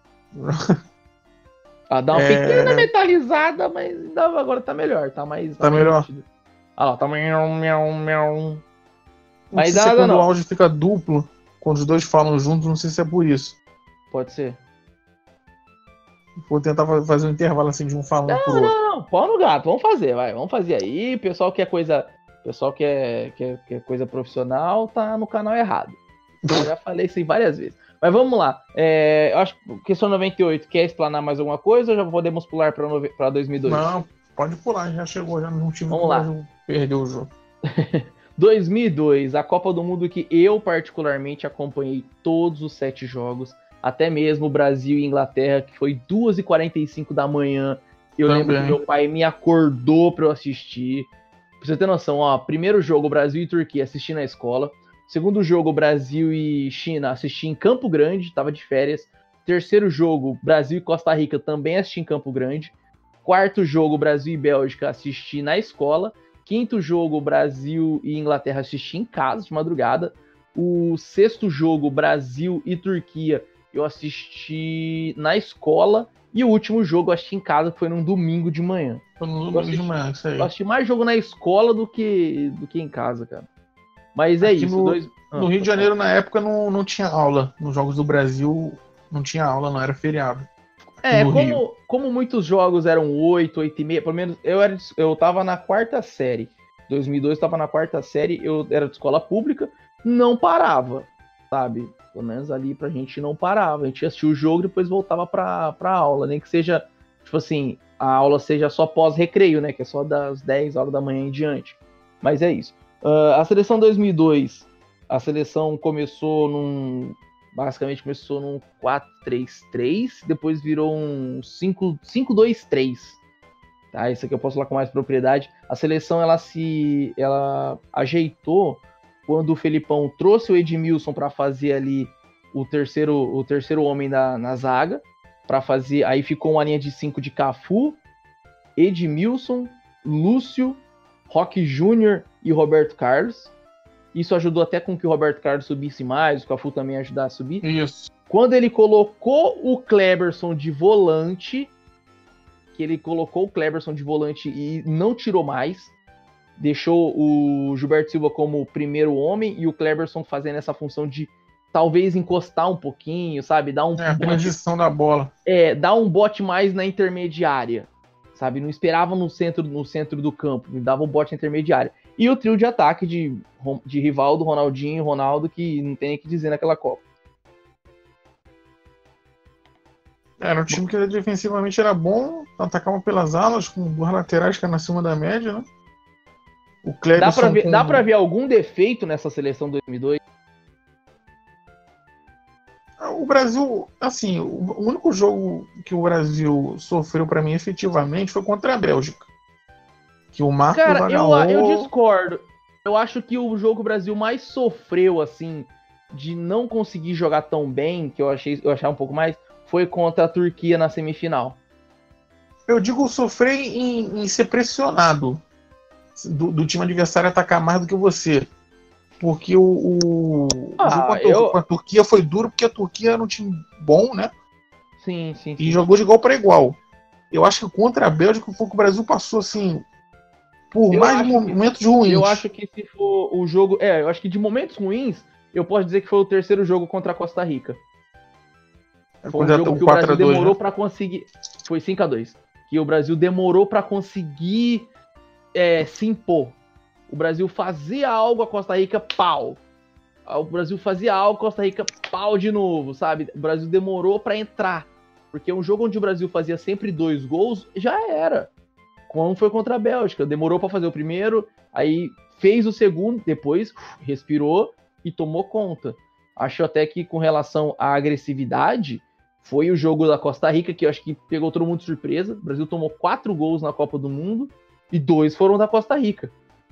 Ah, dá uma É... pequena metalizada, mas agora tá melhor, tá mais... Tá, tá mais melhor? nítido. Ah lá, tá... Miau, miau, miau. Mas Mas se nada, quando não. o áudio fica duplo, quando os dois falam juntos, não sei se é por isso. Pode ser. Vou tentar fazer um intervalo assim de um falando Não, pro outro. não, não. Pau no gato. Vamos fazer, vai. Vamos fazer aí. O pessoal quer coisa... pessoal quer, quer, quer coisa profissional, tá no canal errado. Eu já falei isso aí várias vezes. Mas vamos lá. É, eu acho que questão noventa e oito, quer explanar mais alguma coisa ou já podemos pular para dois mil e dois? Não, pode pular, já chegou, já não tive Vamos lá. Perdeu o jogo. dois mil e dois, a Copa do Mundo que eu particularmente acompanhei todos os sete jogos, até mesmo Brasil e Inglaterra, que foi duas e quarenta e cinco da manhã. Eu Também. lembro que meu pai me acordou para eu assistir. Pra você ter noção, ó, primeiro jogo Brasil e Turquia, assisti na escola. Segundo jogo, Brasil e China, assisti em Campo Grande, tava de férias. Terceiro jogo, Brasil e Costa Rica, também assisti em Campo Grande. Quarto jogo, Brasil e Bélgica, assisti na escola. Quinto jogo, Brasil e Inglaterra, assisti em casa, de madrugada. O sexto jogo, Brasil e Turquia, eu assisti na escola. E o último jogo, eu assisti em casa, que foi num domingo de manhã. Foi no Eu domingo assisti, de manhã, isso aí. eu assisti mais jogo na escola do que, do que em casa, cara. Mas é Aqui isso. no, Dois... Ah, no Rio de Janeiro, na época, não, não tinha aula. Nos Jogos do Brasil, não tinha aula, não era feriado. É, no como, como muitos jogos eram oito, oito e meia, pelo menos eu, era, eu tava na quarta série. dois mil e dois eu tava na quarta série, eu era de escola pública, não parava, sabe? Pelo menos ali pra gente não parava. A gente assistia o jogo e depois voltava pra, pra aula, nem que seja, tipo assim, a aula seja só pós-recreio, né? Que é só das dez horas da manhã em diante. Mas é isso. Uh, a seleção dois mil e dois, a seleção começou num... Basicamente começou num quatro três três, depois virou um cinco dois três. Tá? Isso aqui eu posso falar com mais propriedade. A seleção, ela se... Ela ajeitou quando o Felipão trouxe o Edmilson para fazer ali o terceiro, o terceiro homem da, na zaga. Para fazer... Aí ficou uma linha de cinco de Cafu, Edmilson, Lúcio, Roque Júnior e Roberto Carlos. Isso ajudou até com que o Roberto Carlos subisse mais, o Cafu também ajudar a subir. Isso. Quando ele colocou o Kleberson de volante, que ele colocou o Kleberson de volante e não tirou mais, deixou o Gilberto Silva como o primeiro homem e o Kleberson fazendo essa função de talvez encostar um pouquinho, sabe? Dar um é, a transição da bola. É, dar um bote mais na intermediária, sabe? Não esperava no centro, no centro do campo, dava um bote na intermediária. E o trio de ataque de, de Rivaldo, Ronaldinho e Ronaldo, que não tem o que dizer naquela Copa. Era um time que defensivamente era bom, atacava pelas alas, com duas laterais que eram acima da média, né? O Kleberson dá pra ver, com... dá pra ver algum defeito nessa seleção dois mil e dois? O Brasil, assim, o único jogo que o Brasil sofreu pra mim efetivamente foi contra a Bélgica. Que o Marcos Cara, agarrou... eu, eu discordo. Eu acho que o jogo que o Brasil mais sofreu, assim, de não conseguir jogar tão bem, que eu achei eu achava um pouco mais, foi contra a Turquia na semifinal. Eu digo sofrer em, em ser pressionado do, do time adversário atacar mais do que você. Porque o, o, ah, o jogo com a, eu... com a Turquia foi duro, porque a Turquia era um time bom, né? Sim, sim. E sim. jogou de igual para igual. Eu acho que contra a Bélgica foi que o Brasil passou, assim, por eu mais momentos que, ruins. Eu acho que se for o jogo... É, eu acho que de momentos ruins, eu posso dizer que foi o terceiro jogo contra a Costa Rica. Foi um jogo que o Brasil demorou, né, para conseguir... Foi cinco a dois. Que o Brasil demorou para conseguir é, se impor. O Brasil fazia algo, a Costa Rica, pau. O Brasil fazia algo, a Costa Rica, pau de novo, sabe? O Brasil demorou para entrar. Porque um jogo onde o Brasil fazia sempre dois gols, já era. Como foi contra a Bélgica. Demorou para fazer o primeiro, aí fez o segundo, depois respirou e tomou conta. Acho até que com relação à agressividade, foi o jogo da Costa Rica, que eu acho que pegou todo mundo de surpresa. O Brasil tomou quatro gols na Copa do Mundo e dois foram da Costa Rica.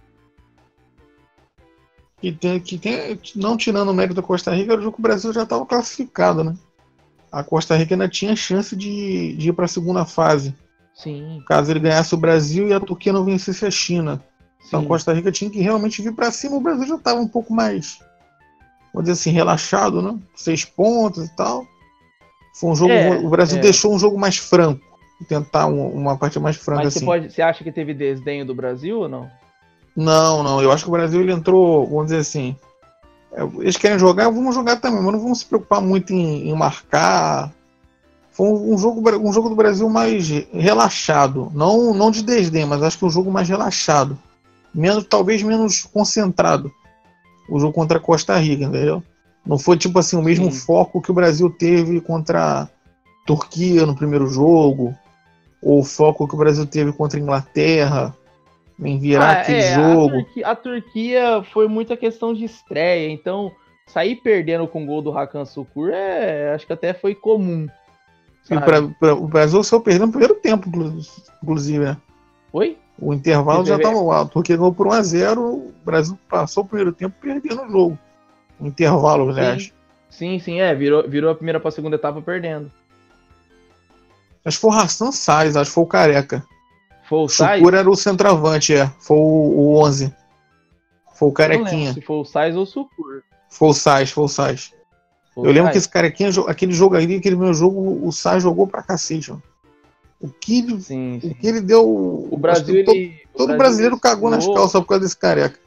Que tem, que tem, não tirando o mérito da Costa Rica, era o jogo que o Brasil já estava classificado, né? A Costa Rica ainda tinha chance de, de ir para a segunda fase. Sim. Caso ele ganhasse o Brasil e a Turquia não vencesse a China. Sim. Então a Costa Rica tinha que realmente vir para cima. O Brasil já estava um pouco mais, vamos dizer assim, relaxado, né? Seis pontos e tal. Foi um jogo. É, o Brasil é. deixou um jogo mais franco. Tentar um, uma partida mais franca. Mas você, assim. pode, você acha que teve desdenho do Brasil ou não? Não, não. Eu acho que o Brasil ele entrou, vamos dizer assim. Eles querem jogar, vamos jogar também, mas não vamos se preocupar muito em, em marcar. Foi um, um, jogo, um jogo do Brasil mais relaxado. Não, não de desdém, mas acho que um jogo mais relaxado. Menos, talvez menos concentrado. O jogo contra a Costa Rica, entendeu? Não foi tipo assim o mesmo Sim. foco que o Brasil teve contra a Turquia no primeiro jogo. Ou o foco que o Brasil teve contra a Inglaterra. Em virar ah, aquele é, jogo. A Turquia, a Turquia foi muita questão de estreia, então sair perdendo com o gol do Hakan Şükür é, acho que até foi comum. Pra, pra, o Brasil saiu perdendo no primeiro tempo, inclusive, né? Oi? O intervalo Você já estava alto, porque ganhou por um a zero, o Brasil passou o primeiro tempo perdendo o jogo. O intervalo, aliás. Sim, sim, é, virou, virou a primeira para a segunda etapa perdendo. Acho que foi o Hassan Salles, acho que foi o Careca. Foi o Şükür era o centroavante, é. Foi o, o onze. Foi o Carequinha. Se foi o Sais ou o Şükür. Foi o Sais, foi o Sais. Foi Eu lembro Sais. que esse Carequinha, aquele jogo aí, aquele meu jogo, o Sais jogou pra cacete, mano. O que ele, sim, sim. O que ele deu. O Brasil, todo, ele, todo o brasileiro cagou nas calças por causa desse Careca.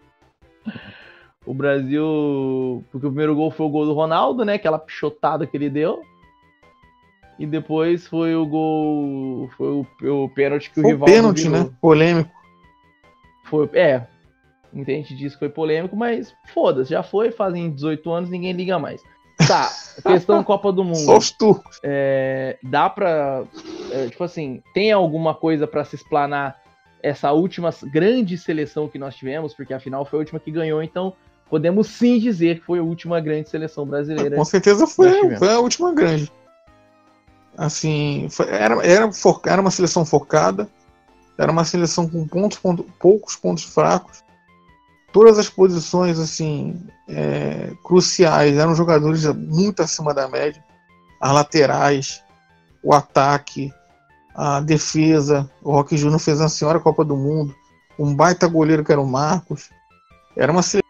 O Brasil. Porque o primeiro gol foi o gol do Ronaldo, né? Aquela pichotada que ele deu. E depois foi o gol. Foi o, o pênalti que foi o Rivaldo pênalti, virou. né? Polêmico. Foi, é. Muita gente disse que foi polêmico, mas foda-se, já foi, fazem dezoito anos, ninguém liga mais. Tá, questão Copa do Mundo. Só os turcos. É, dá pra. é, tipo assim, tem alguma coisa para se explanar essa última grande seleção que nós tivemos, porque afinal foi a última que ganhou, então podemos sim dizer que foi a última grande seleção brasileira. Com certeza foi, foi a última grande. Assim, foi, era, era, era uma seleção focada, era uma seleção com pontos, pontos, poucos pontos fracos. Todas as posições assim é, cruciais eram jogadores muito acima da média. As laterais, o ataque, a defesa. O Roque Júnior fez uma senhora Copa do Mundo. Um baita goleiro que era o Marcos. Era uma seleção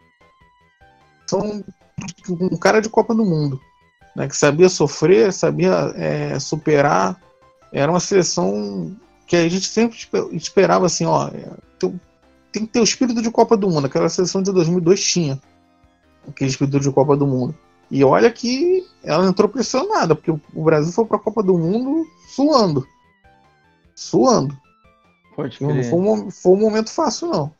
com um cara de Copa do Mundo, né, que sabia sofrer, sabia é, superar. Era uma seleção que a gente sempre esperava assim, ó, tem que ter o espírito de Copa do Mundo. Aquela seleção de dois mil e dois tinha aquele espírito de Copa do Mundo. E olha que ela entrou pressionada, porque o Brasil foi para a Copa do Mundo suando. Suando. Pode não crer. foi um, foi um momento fácil, não.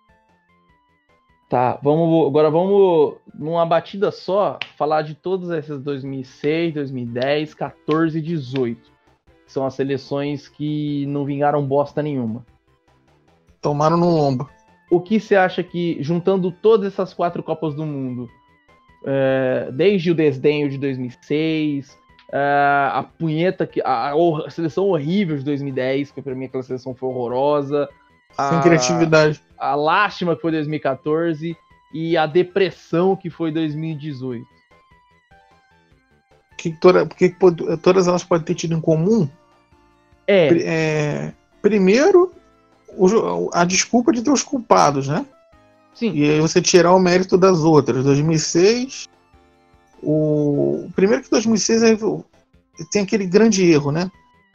Tá, vamos, agora vamos, numa batida só, falar de todas essas dois mil e seis, dois mil e dez, quatorze e dezoito. Que são as seleções que não vingaram bosta nenhuma. Tomaram no lombo. O que você acha que, juntando todas essas quatro Copas do Mundo, é, desde o desdenho de dois mil e seis, é, a punheta, que, a, a seleção horrível de dois mil e dez, que pra mim aquela seleção foi horrorosa, sem a, criatividade, a lástima que foi dois mil e quatorze e a depressão que foi dois mil e dezoito. Que toda, porque todas elas podem ter tido em comum? É. é primeiro, o, a desculpa de ter os culpados, né? Sim. E aí você tirar o mérito das outras. dois mil e seis, o primeiro que dois mil e seis aí, tem aquele grande erro, né?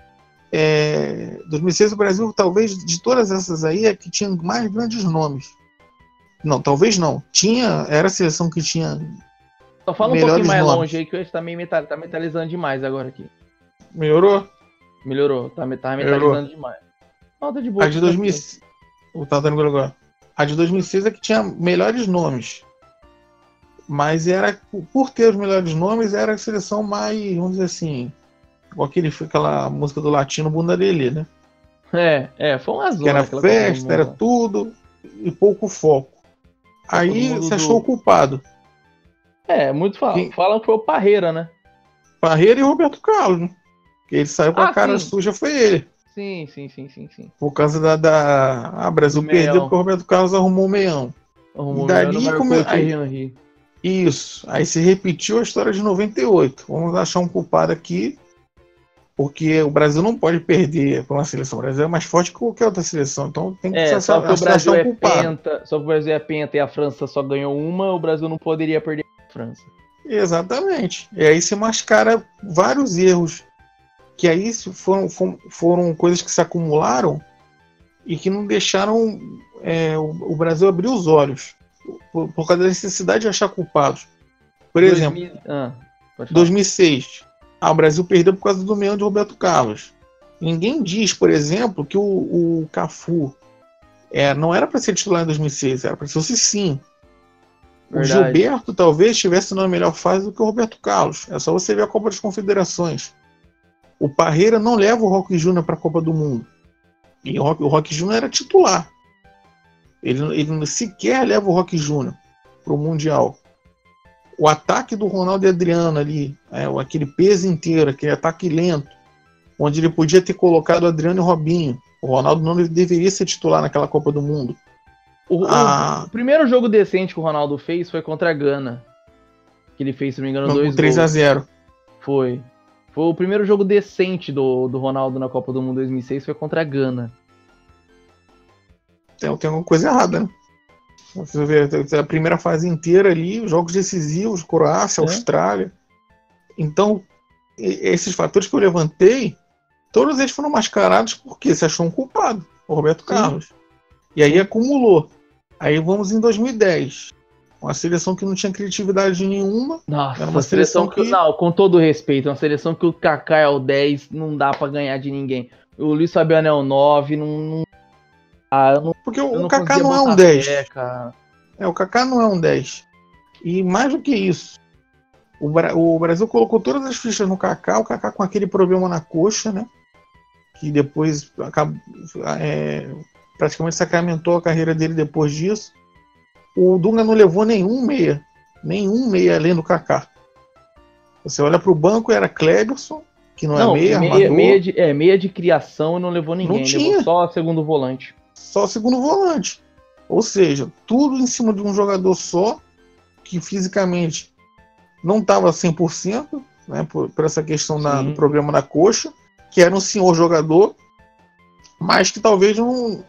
É, dois mil e seis o Brasil, talvez de todas essas aí, é que tinha mais grandes nomes. Não, talvez não. Tinha, era a seleção que tinha. Só fala um pouquinho mais nomes. Longe aí, que hoje tá meio metal, tá metalizando demais agora aqui. Melhorou? Melhorou, tá, tá metalizando Melhorou. demais. Não, tá de boa. A de dois mil e seis. O tá dando agora. A de dois mil e seis é que tinha melhores nomes. Mas era, por ter os melhores nomes, era a seleção mais, vamos dizer assim, igual aquele, aquela música do Latino, Bunda Lelê, né? É, é, foi uma zona. Que era festa, era tudo, e pouco foco. Aí você achou o culpado. É, muito falam. Quem... Falam que foi o Parreira, né? Parreira e Roberto Carlos, né? Que ele saiu com ah, a cara sim. suja, foi ele. Sim, sim, sim, sim, sim. Por causa da... da... Ah, Brasil perdeu porque o Roberto Carlos arrumou o meião. Arrumou o meião, come... aí... Isso. Aí se repetiu a história de noventa e oito. Vamos achar um culpado aqui, porque o Brasil não pode perder para uma seleção. O Brasil é mais forte que qualquer outra seleção, então tem que é, achar, só que o Brasil um é culpado. Penta, só que o Brasil é penta e a França só ganhou uma, o Brasil não poderia perder a França. Exatamente. E aí se mascara vários erros, que aí foram, foram, foram coisas que se acumularam e que não deixaram é, o, o Brasil abrir os olhos. Por, por causa da necessidade de achar culpados. Por exemplo, dois mil, ah, dois mil e seis, ah, o Brasil perdeu por causa do meião de Roberto Carlos. Ninguém diz, por exemplo, que o, o Cafu é, não era para ser titular em dois mil e seis, era para ser o Cicinho. O Gilberto talvez estivesse numa melhor fase do que o Roberto Carlos. É só você ver a Copa das Confederações. O Parreira não leva o Roque Júnior para a Copa do Mundo. E o Roque, o Roque Júnior era titular. Ele, ele sequer leva o Roque Júnior para o Mundial. O ataque do Ronaldo e Adriano ali, é, aquele peso inteiro, aquele ataque lento, onde ele podia ter colocado Adriano e Robinho. O Ronaldo não deveria ser titular naquela Copa do Mundo. O, ah, o primeiro jogo decente que o Ronaldo fez foi contra a Gana. Que ele fez, se não me engano, dois gols. três a zero. Foi. Foi o primeiro jogo decente do, do Ronaldo na Copa do Mundo dois mil e seis, foi contra a Gana. Tem, tem alguma coisa errada, né? Você vê a primeira fase inteira ali, jogos decisivos, Croácia, é. Austrália. Então, esses fatores que eu levantei, todos eles foram mascarados porque se achou um culpado, o Roberto Carlos. Sim. E aí acumulou. Aí vamos em dois mil e dez. Uma seleção que não tinha criatividade nenhuma. Nossa, era uma seleção, seleção que... Não, com todo respeito, uma seleção que o Kaká é o dez, não dá pra ganhar de ninguém. O Luiz Fabiano é o nove, não... não... Ah, eu não, porque o, o Kaká não é um dez. Fé, é, o Kaká não é um dez. E mais do que isso, o, Bra- o Brasil colocou todas as fichas no Kaká, o Kaká com aquele problema na coxa, né? que depois acabou, é, praticamente sacramentou a carreira dele depois disso. O Dunga não levou nenhum meia, nenhum meia além do Kaká. Você olha para o banco, era Cleberson, que não, não é meia, meia, armador. Meia de, é, meia de criação e não levou ninguém, não tinha. Levou só segundo volante. Só segundo volante. Ou seja, tudo em cima de um jogador só, que fisicamente não estava cem por cento, né, por, por essa questão da, do problema da coxa, que era um senhor jogador, mas que talvez não,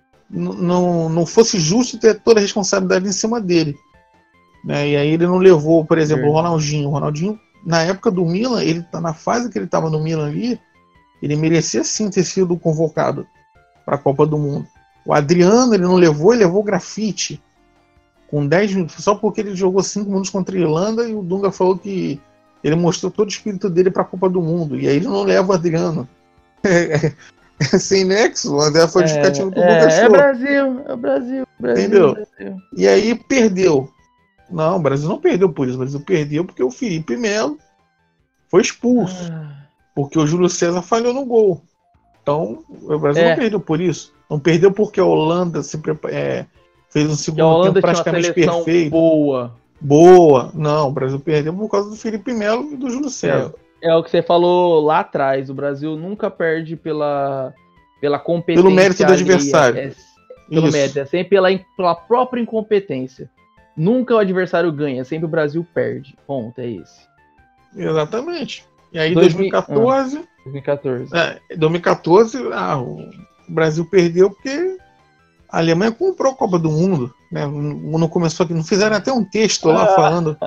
não, não fosse justo ter toda a responsabilidade em cima dele. Né? E aí ele não levou, por exemplo, é. o Ronaldinho. O Ronaldinho, na época do Milan, ele tá na fase que ele estava no Milan ali, ele merecia sim ter sido convocado para a Copa do Mundo. O Adriano, ele não levou, ele levou o Grafite. Com dez minutos, só porque ele jogou cinco minutos contra a Irlanda, e o Dunga falou que ele mostrou todo o espírito dele para a Copa do Mundo. E aí ele não leva o Adriano. É, é, é sem nexo, o André foi justificativo que o Dunga achou. É Brasil, é o Brasil, Brasil. Entendeu? Brasil. E aí perdeu. Não, o Brasil não perdeu por isso. O Brasil perdeu porque o Felipe Melo foi expulso. Ah. Porque o Júlio César falhou no gol. Então, o Brasil é. não perdeu por isso. Não perdeu porque a Holanda se é, fez um segundo tempo praticamente perfeito. Boa. Boa. Não, o Brasil perdeu por causa do Felipe Melo e do Júlio César. É, é o que você falou lá atrás. O Brasil nunca perde pela, pela competência. Pelo mérito do adversário. É, é, pelo mérito, é sempre pela, pela própria incompetência. Nunca o adversário ganha, sempre o Brasil perde. Ponto, é esse. Exatamente. E aí, dois mil e quatorze. Ah, dois mil e quatorze. É, dois mil e quatorze, ah, o Brasil perdeu porque a Alemanha comprou a Copa do Mundo. Né? Não começou aqui, não fizeram até um texto lá ah. falando.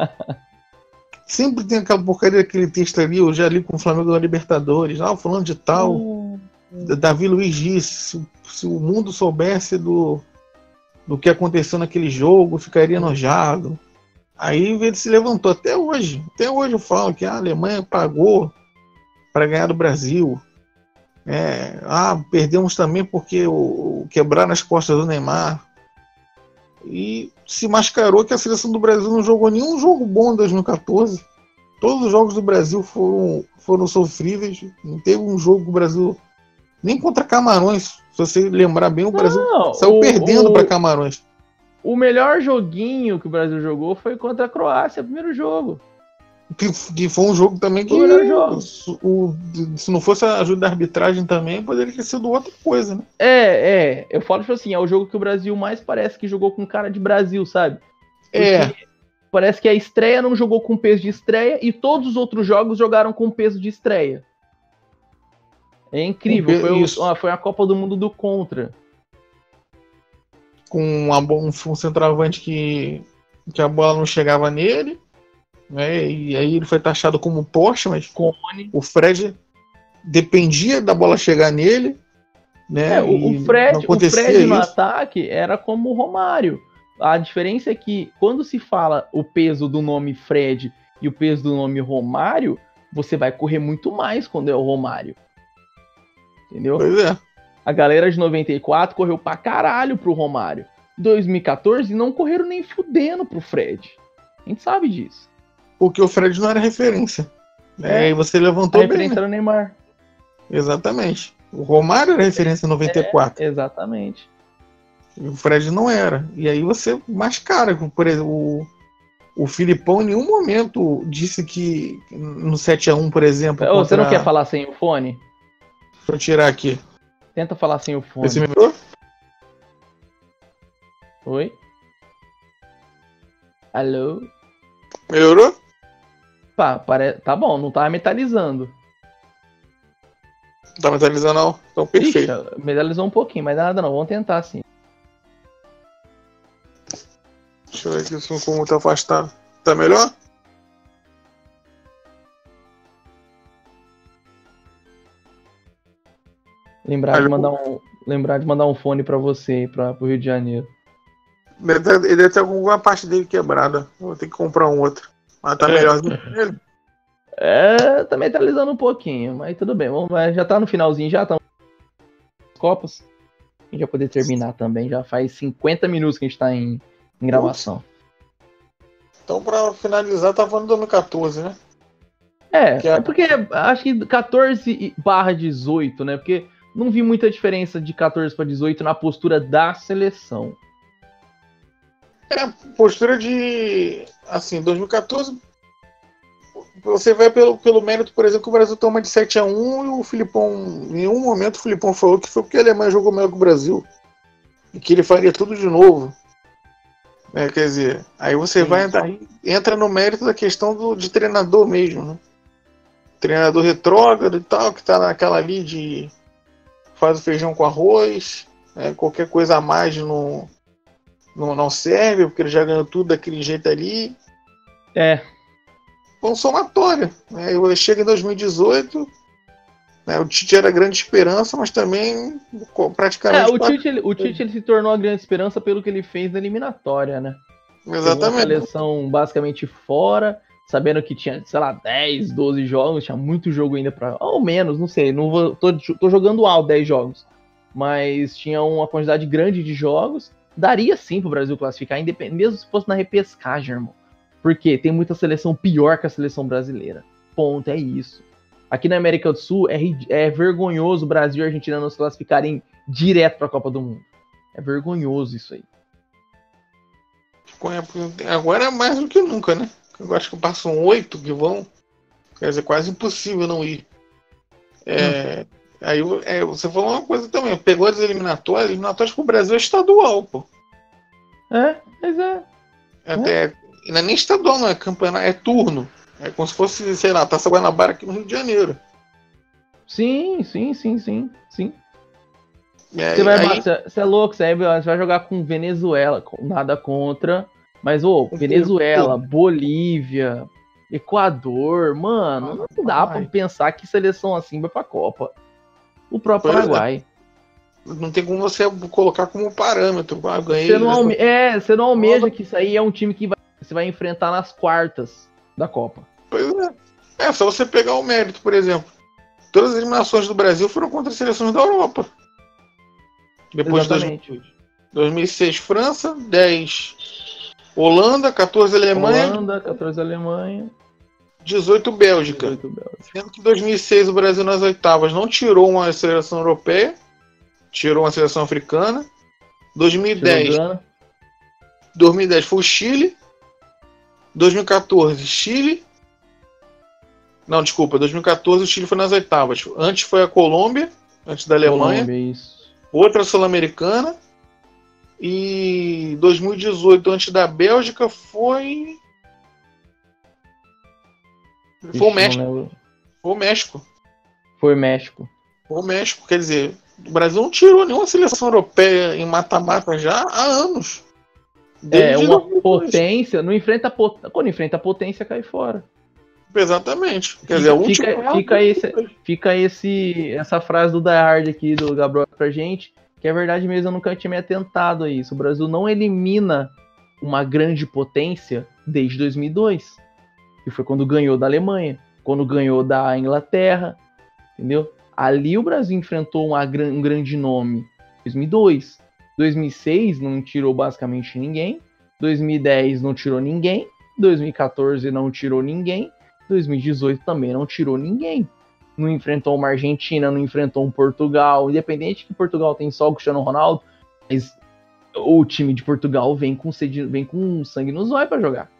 Sempre tem aquela porcaria daquele texto ali, eu já li com o Flamengo da Libertadores, ah, falando de tal. Hum. Davi Luiz disse: se, se o mundo soubesse do. do que aconteceu naquele jogo, ficaria enojado. Aí ele se levantou até hoje. Até hoje eu falo que a Alemanha pagou para ganhar do Brasil. É, ah, perdemos também porque o, o quebraram as costas do Neymar. E se mascarou que a seleção do Brasil não jogou nenhum jogo bom em dois mil e quatorze. Todos os jogos do Brasil foram, foram sofríveis. Não teve um jogo do Brasil nem contra Camarões. Se você lembrar bem, o Brasil não, saiu o, perdendo para Camarões. O melhor joguinho que o Brasil jogou foi contra a Croácia, primeiro jogo. Que, que foi um jogo também que, o, o, se não fosse a ajuda da arbitragem também, poderia ter sido outra coisa, né? É, é. Eu falo tipo assim, é o jogo que o Brasil mais parece que jogou com cara de Brasil, sabe? Porque é. Parece que a estreia não jogou com peso de estreia e todos os outros jogos jogaram com peso de estreia. É incrível, foi, o, foi a Copa do Mundo do contra. Com uma, um, um centroavante que, que a bola não chegava nele, né? E aí ele foi taxado como Porsche, mas Cone. O Fred dependia da bola chegar nele, né? É, o, o Fred, o Fred no ataque era como o Romário. A diferença é que quando se fala o peso do nome Fred e o peso do nome Romário, você vai correr muito mais quando é o Romário. Entendeu? Pois é. A galera de noventa e quatro correu pra caralho pro Romário. dois mil e quatorze não correram nem fudendo pro Fred. A gente sabe disso. Porque o Fred não era referência. É, aí você levantou a referência bem, era o Neymar. Exatamente. O Romário era referência em noventa e quatro. É, exatamente. E o Fred não era. E aí você mascara. Por exemplo, o, o Filipão em nenhum momento disse que no sete a um, por exemplo... Ô, contra... Você não quer falar sem o fone? Deixa eu tirar aqui. Tenta falar sem o fone. Você me melhorou? Oi? Alô? Melhorou? Pá, pare... Tá bom, não tá metalizando. Não tá metalizando não? Então perfeito. Ixi, metalizou um pouquinho, mas nada não, vamos tentar sim. Deixa eu ver aqui se não ficou muito afastado. Tá melhor? Lembrar de, mandar um, lembrar de mandar um fone pra você, pra, pro Rio de Janeiro. Ele deve, ele deve ter alguma parte dele quebrada. Vou ter que comprar um outro. Mas tá melhorzinho que ele. É, tá metalizando um pouquinho, mas tudo bem. Vamos, já tá no finalzinho, já tá Copas. A gente vai poder terminar também. Já faz cinquenta minutos que a gente tá em, em gravação. Então, pra finalizar, tá falando dois mil e quatorze, né? É, é, é porque acho que quatorze barra dezoito, né? Porque não vi muita diferença de quatorze para dezoito na postura da seleção. É, postura de. Assim, dois mil e quatorze. Você vai pelo, pelo mérito, por exemplo, que o Brasil toma de sete a um e o Filipão. Em nenhum momento o Filipão falou que foi porque a Alemanha jogou melhor que o Brasil. E que ele faria tudo de novo. É, quer dizer, aí você Sim. vai entrar, entra no mérito da questão do, de treinador mesmo, né? Treinador retrógrado e tal, que tá naquela ali de faz o feijão com arroz, né? Qualquer coisa a mais não, não, não serve, porque ele já ganhou tudo daquele jeito ali. É. Foi um somatório. Né? E chega em dois mil e dezoito, né? O Tite era grande esperança, mas também praticamente... É, o Tite, ele, o Tite ele se tornou a grande esperança pelo que ele fez na eliminatória, né? Exatamente. Uma seleção basicamente fora, sabendo que tinha, sei lá, dez, doze jogos, tinha muito jogo ainda pra... Ou menos, não sei, não vou, tô, tô jogando alto dez jogos, mas tinha uma quantidade grande de jogos, daria sim pro Brasil classificar, independ... mesmo se fosse na repescagem, irmão. Porque tem muita seleção pior que a seleção brasileira. Ponto, é isso. Aqui na América do Sul, é, é vergonhoso o Brasil e a Argentina não se classificarem direto pra Copa do Mundo. É vergonhoso isso aí. Agora é mais do que nunca, né? Eu acho que passam oito que vão. Quer dizer, quase impossível não ir. É, hum. Aí é, você falou uma coisa também. Pegou as eliminatórias. Eliminatórias pro Brasil é estadual, pô. É, mas é. Até, é. Não é nem estadual, não. É campeonato, é turno. É como se fosse, sei lá, Taça Guanabara aqui no Rio de Janeiro. Sim, sim, sim, sim, sim. Aí, você, vai, aí... você, você é louco, você vai jogar com Venezuela, nada contra, mas, ô, Venezuela, Bolívia, Equador, mano, não dá pra pensar que seleção assim vai pra Copa. O próprio pois Paraguai. É. Não tem como você colocar como parâmetro. Ah, ganhei você, não alme... nessa... é, você não almeja que isso aí é um time que vai... você vai enfrentar nas quartas da Copa. Pois é. É, só você pegar o mérito, por exemplo. Todas as eliminações do Brasil foram contra as seleções da Europa. Depois Exatamente. de dois mil e seis, França, dez Holanda, quatorze Alemanha. Holanda, quatorze Alemanha. dezoito Bélgica. dezoito Bélgica. Sendo que em dois mil e seis o Brasil nas oitavas não tirou uma seleção europeia, tirou uma seleção africana. dois mil e dez, dois mil e dez foi o Chile. dois mil e quatorze, Chile. Não, desculpa, dois mil e quatorze o Chile foi nas oitavas. Antes foi a Colômbia, antes da Alemanha. Colômbia, isso. Outra sul-americana. E dois mil e dezoito, antes da Bélgica, foi. Foi o México. Foi o México. Foi o México. Foi o México. Quer dizer, o Brasil não tirou nenhuma seleção europeia em mata-mata já há anos. É, uma potência, não enfrenta pot... quando enfrenta a potência, cai fora. Exatamente. Quer Fica, dizer, a fica, última... fica, esse, fica esse, essa frase do Die Hard aqui, do Gabriel, pra gente, que é verdade mesmo, eu nunca tinha me atentado a isso. O Brasil não elimina uma grande potência desde dois mil e dois, que foi quando ganhou da Alemanha, quando ganhou da Inglaterra, entendeu? Ali o Brasil enfrentou uma, um grande nome, dois mil e dois. dois mil e seis não tirou basicamente ninguém, dois mil e dez não tirou ninguém, dois mil e quatorze não tirou ninguém, dois mil e dezoito também não tirou ninguém. Não enfrentou uma Argentina, não enfrentou um Portugal, independente que Portugal tem só o Cristiano Ronaldo, mas o time de Portugal vem com, sede, vem com sangue nos olhos para jogar.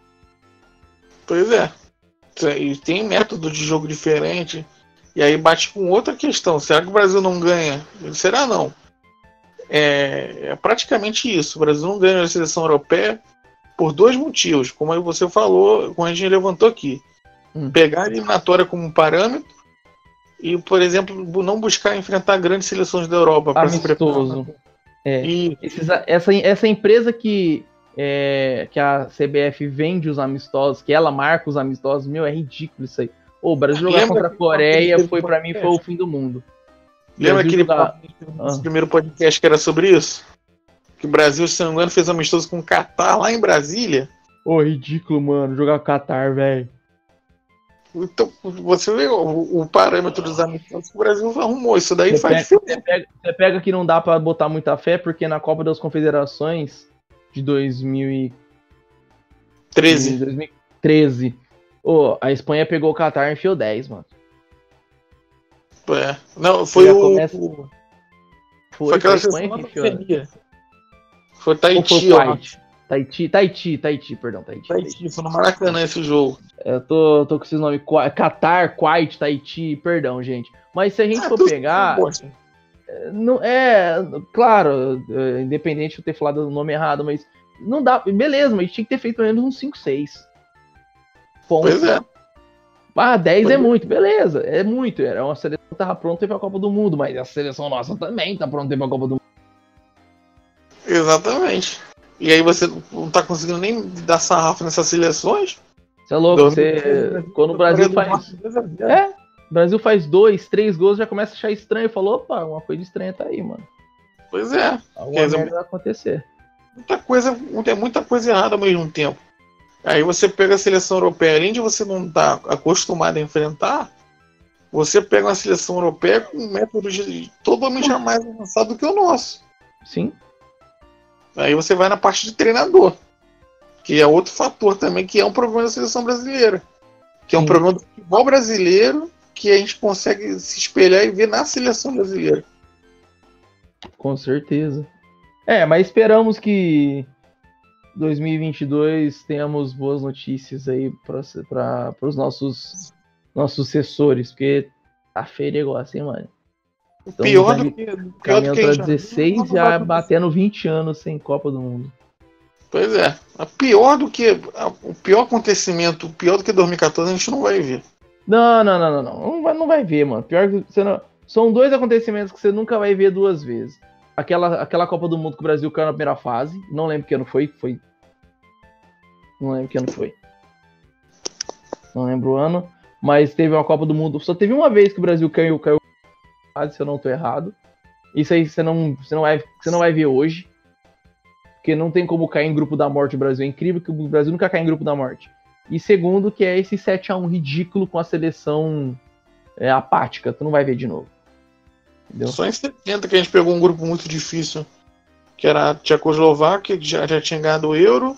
Pois é. E tem método de jogo diferente, e aí bate com outra questão. Será que o Brasil não ganha? Será não? É, é praticamente isso. O Brasil não ganha a seleção europeia por dois motivos, como você falou, como a gente levantou aqui. Hum. Pegar a eliminatória como parâmetro e, por exemplo, não buscar enfrentar grandes seleções da Europa para se preparar. É. E... Esses, essa, essa empresa que, é, que a C B F vende os amistosos, que ela marca os amistosos, meu, é ridículo isso aí. O Brasil jogar contra a Coreia foi, para mim, foi o fim do mundo. Lembra aquele jogar... ah. primeiro podcast que era sobre isso? Que o Brasil, se não me engano, fez amistoso com o Catar lá em Brasília. Ô, oh, ridículo, mano, jogar com o Catar, velho. Então, você vê o, o parâmetro dos amistosos que o Brasil arrumou. Isso daí você faz pega, você, pega, você pega que não dá pra botar muita fé, porque na Copa das Confederações de dois mil e treze, oh, a Espanha pegou o Catar e enfiou dez, mano. É. Não, foi Já o. começa- o- Foi, Foi aquela foi seleção Espanha da que enfiou. pandemia. Foi Ou foi Tahiti, ó. Kuwait? Tahiti, Tahiti, Tahiti, perdão, Tahiti. Tahiti. Tahiti, foi no Maracanã esse jogo. Eu tô, tô com esses nomes, Qua- Qatar, Kuwait, Tahiti, perdão, gente. Mas se a gente Ah, for tudo pegar, bom, assim. não é, claro, é, independente de eu ter falado o nome errado, mas não dá, beleza, mas tinha que ter feito pelo menos uns cinco, seis. Ponto. Pois é. Ah, dez Pois é é. muito, beleza, é muito. Era uma seleção que tava pronta pra Copa do Mundo, mas a seleção nossa também tá pronta pra Copa do Mundo. Exatamente. E aí você não tá conseguindo nem dar sarrafo nessas seleções? Você é louco, dois mil e você. treze, Quando o Brasil faz. dois a zero. É, o Brasil faz dois, três gols, já começa a achar estranho. Falou, opa, uma coisa estranha tá aí, mano. Pois é. Alguma Quer dizer, merda vai acontecer. muita coisa, tem muita coisa errada ao mesmo tempo. Aí você pega a seleção europeia, além de você não estar acostumado a enfrentar, você pega uma seleção europeia com métodos de- totalmente mais avançado do que o nosso. Sim. Aí você vai na parte de treinador, que é outro fator também, que é um problema da seleção brasileira. Que é um Sim. problema do futebol brasileiro que a gente consegue se espelhar e ver na seleção brasileira. Com certeza. É, mas esperamos que dois mil e vinte e dois tenhamos boas notícias aí para os nossos, nossos sucessores, porque tá feio o negócio, hein, mano? Então, pior já do que, pior do caminhando que a para gente- dezesseis, não já vai acontecer. batendo vinte anos sem Copa do Mundo. Pois é. A pior do que. a- o pior acontecimento, pior do que dois mil e quatorze, a gente não vai ver. Não, não, não, não, não. Não vai, não vai ver, mano. Pior que você não. São dois acontecimentos que você nunca vai ver duas vezes. Aquela, aquela Copa do Mundo que o Brasil caiu na primeira fase. Não lembro que ano foi. Foi. Não lembro que ano foi. Não lembro o ano. Mas teve uma Copa do Mundo. Só teve uma vez que o Brasil caiu, caiu na fase, se eu não tô errado. Isso aí você não, você não, vai, você não vai ver hoje. Porque não tem como cair em grupo da morte o Brasil. É incrível que o Brasil nunca cai em grupo da morte. E segundo, que é esse sete a um ridículo com a seleção é, apática. Tu não vai ver de novo. Entendeu? Só em setenta que a gente pegou um grupo muito difícil, que era a Tchecoslováquia, que já, já tinha ganhado o Euro,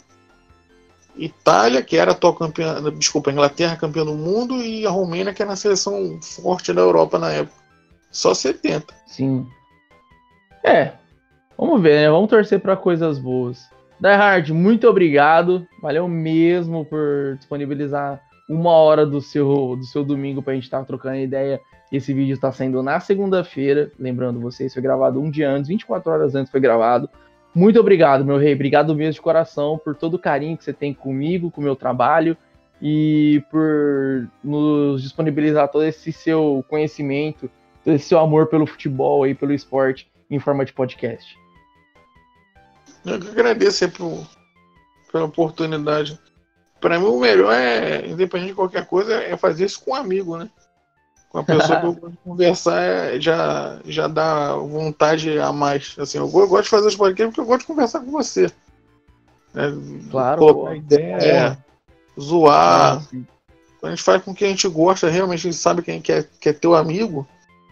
Itália, que era a atual campeã, desculpa, a Inglaterra campeã do mundo, e a Romênia, que era a seleção forte da Europa na época. Só setenta. Sim. É. Vamos ver, né? Vamos torcer para coisas boas. Die Hard, muito obrigado. Valeu mesmo por disponibilizar uma hora do seu, do seu domingo pra gente estar trocando ideia. Esse vídeo está saindo na segunda-feira. Lembrando vocês, foi gravado um dia antes, vinte e quatro horas antes foi gravado. Muito obrigado, meu rei. Obrigado mesmo de coração por todo o carinho que você tem comigo, com o meu trabalho e por nos disponibilizar todo esse seu conhecimento, todo esse seu amor pelo futebol e pelo esporte em forma de podcast. Eu que agradeço aí pro, pela oportunidade. Para mim, o melhor é, independente de qualquer coisa, é fazer isso com um amigo, né? Com a pessoa que eu gosto de conversar, é, já, já dá vontade a mais. Assim, eu, go- eu gosto de fazer os podcasts porque eu gosto de conversar com você. É, Claro, colocar pô. ideia, É. zoar. Nossa. Quando a gente faz com quem a gente gosta, realmente a gente sabe quem que é, que é teu amigo,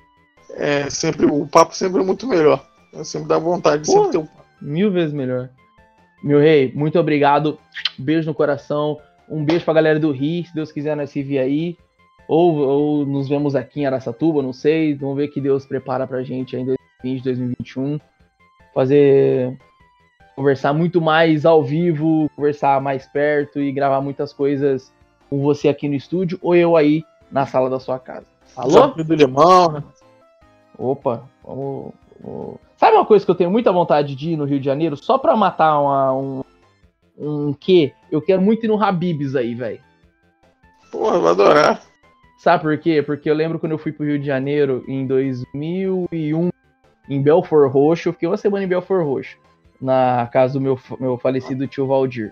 é sempre, o papo sempre é muito melhor. Eu sempre dá vontade de Pô. sempre ter um papo. Mil vezes melhor. Meu rei, muito obrigado. Beijo no coração. Um beijo pra galera do Rio. Se Deus quiser, nós se vê aí. Ou, ou nos vemos aqui em Araçatuba, não sei. Vamos ver o que Deus prepara pra gente aí em dois mil e vinte, dois mil e vinte e um. Fazer. Conversar muito mais ao vivo, conversar mais perto e gravar muitas coisas com você aqui no estúdio ou eu aí na sala da sua casa. Alô? Desafio do Limão, né? Opa, vamos, vamos- Sabe uma coisa que eu tenho muita vontade de ir no Rio de Janeiro? Só pra matar uma, um. Um quê? Eu quero muito ir no Habib's aí, velho. Porra, vou adorar. Sabe por quê? Porque eu lembro quando eu fui pro Rio de Janeiro em dois mil e um, em Belfort Roxo. Eu fiquei uma semana em Belfort Roxo, na casa do meu, meu falecido tio Valdir.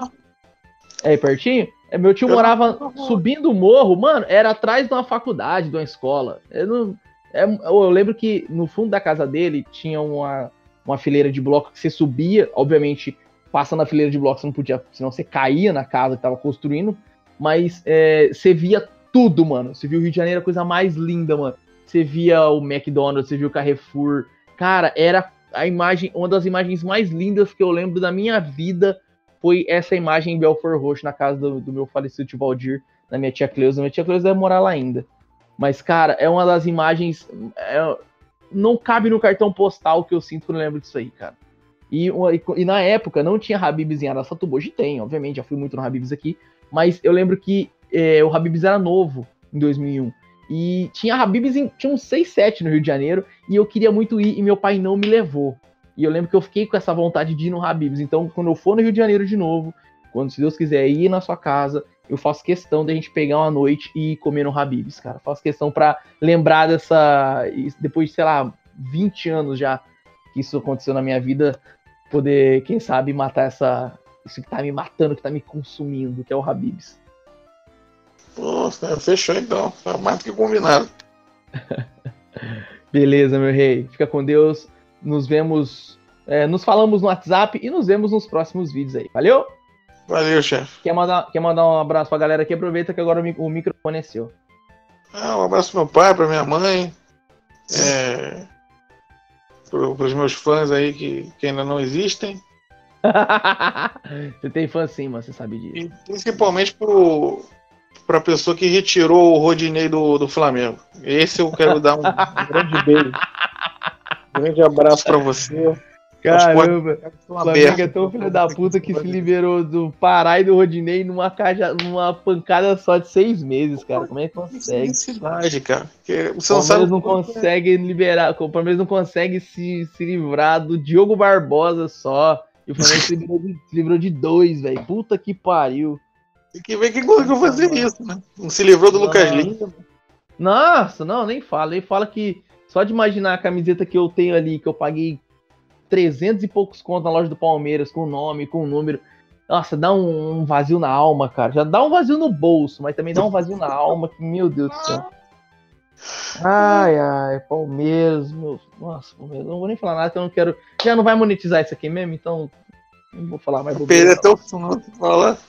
É aí pertinho? É, meu tio Eu morava não- subindo o morro, mano, era atrás de uma faculdade, de uma escola. Eu, não, é, eu lembro que no fundo da casa dele tinha uma, uma fileira de bloco que você subia, obviamente, passando a fileira de bloco você não podia, senão você caía na casa que tava construindo, mas é, você via tudo, mano. Você viu o Rio de Janeiro, a coisa mais linda, mano. Você via o McDonald's, você viu o Carrefour. Cara, era a imagem, uma das imagens mais lindas que eu lembro da minha vida foi essa imagem em Belfort Roxo, na casa do, do meu falecido tio Valdir, da minha tia Cleusa. Minha tia Cleusa deve morar lá ainda. Mas, cara, é uma das imagens... É, não cabe no cartão postal que eu sinto quando eu lembro disso aí, cara. E, e, e na época não tinha Habib's em Araçatuba. Hoje tem, obviamente, já fui muito no Habib's aqui. Mas eu lembro que é, o Habib's era novo em dois mil e um. E tinha Habib's, em, tinha uns seis, sete no Rio de Janeiro. E eu queria muito ir e meu pai não me levou. E eu lembro que eu fiquei com essa vontade de ir no Habib's. Então, quando eu for no Rio de Janeiro de novo, quando, se Deus quiser, ir na sua casa, eu faço questão de a gente pegar uma noite e comer no Habib's, cara. Faço questão pra lembrar dessa... Depois de, sei lá, vinte anos já que isso aconteceu na minha vida, poder, quem sabe, matar essa... Isso que tá me matando, que tá me consumindo, que é o Habib's. Nossa, fechou então. Tá mais do que combinado. Beleza, meu rei. Fica com Deus. Nos vemos... É, nos falamos no WhatsApp e nos vemos nos próximos vídeos aí. Valeu? Valeu, chefe. Quer mandar, quer mandar um abraço pra galera aqui? Aproveita que agora o microfone é seu. Ah, um abraço pro meu pai, pra minha mãe, é, pro, pros meus fãs aí que, que ainda não existem. Você tem fã sim, mas você sabe disso. E principalmente pro, pra pessoa que retirou o Rodinei do, do Flamengo. Esse eu quero dar um, um grande beijo. Um grande abraço pra você. Caramba, o Flamengo é tão filho da puta que se liberou do Pará e do Rodinei numa, caixa, numa pancada só de seis meses, cara. Como é que consegue? Cidade, cara. O Palmeiras não consegue liberar, o Palmeiras não consegue se, se livrar do Diogo Barbosa só. E o Flamengo se livrou de, se livrou de dois, velho. Puta que pariu. Tem que ver quem conseguiu fazer isso, né? Não se livrou do Lucas Lima. Nossa, não, nem fala. Ele fala que só de imaginar a camiseta que eu tenho ali, que eu paguei trezentos e poucos contos na loja do Palmeiras, com nome, com número. Nossa, dá um, um vazio na alma, cara. Já dá um vazio no bolso, mas também dá um vazio na alma, que, meu Deus do céu. Ai, ai, Palmeiras, meu... Nossa, Palmeiras, não vou nem falar nada, que eu não quero... Já não vai monetizar isso aqui mesmo, então não vou falar mais. Perder até o fundo, fala.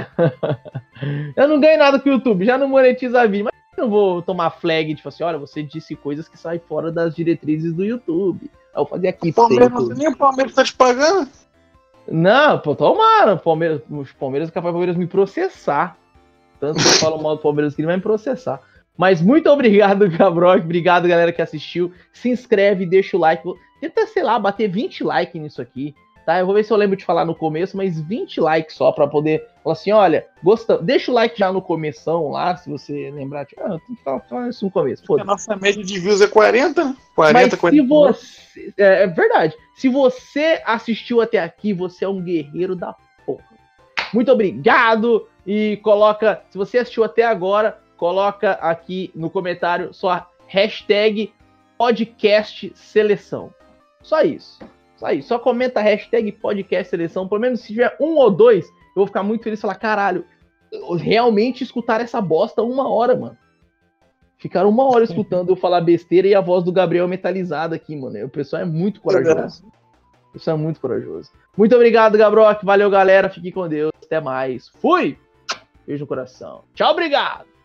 Eu não ganho nada com o YouTube, já não monetiza a vídeo, mas eu não vou tomar flag, tipo assim, olha, você disse coisas que saem fora das diretrizes do YouTube. Eu vou fazer aqui. Palmeiras, nem o Palmeiras tá te pagando? Não, pô, tomara. O Palmeiras, os Palmeiras é capaz do Palmeiras me processar. Tanto que eu falo mal do Palmeiras que ele vai me processar. Mas muito obrigado, Gabrock. Obrigado, galera que assistiu. Se inscreve, deixa o like. Tenta, sei lá, bater vinte likes nisso aqui. Tá? Eu vou ver se eu lembro de falar no começo, mas vinte likes só pra poder falar assim, olha, gosta... deixa o like já no começão lá, se você lembrar. Tipo, ah, eu tenho que falar, falar isso no começo. A nossa média de views é quarenta, né? quarenta, mas quarenta. Se você... É, é verdade. Se você assistiu até aqui, você é um guerreiro da porra. Muito obrigado. E coloca, se você assistiu até agora, coloca aqui no comentário sua hashtag podcast seleção. Só isso. Só isso. Só comenta a hashtag podcast seleção. Pelo menos se tiver um ou dois, eu vou ficar muito feliz e falar, caralho, realmente escutar essa bosta uma hora, mano. Ficaram uma hora escutando eu falar besteira e a voz do Gabriel metalizada aqui, mano. O pessoal é muito corajoso. O pessoal é muito corajoso. Muito obrigado, Gabrock. Valeu, galera. Fique com Deus. Até mais. Fui! Beijo no coração. Tchau, obrigado!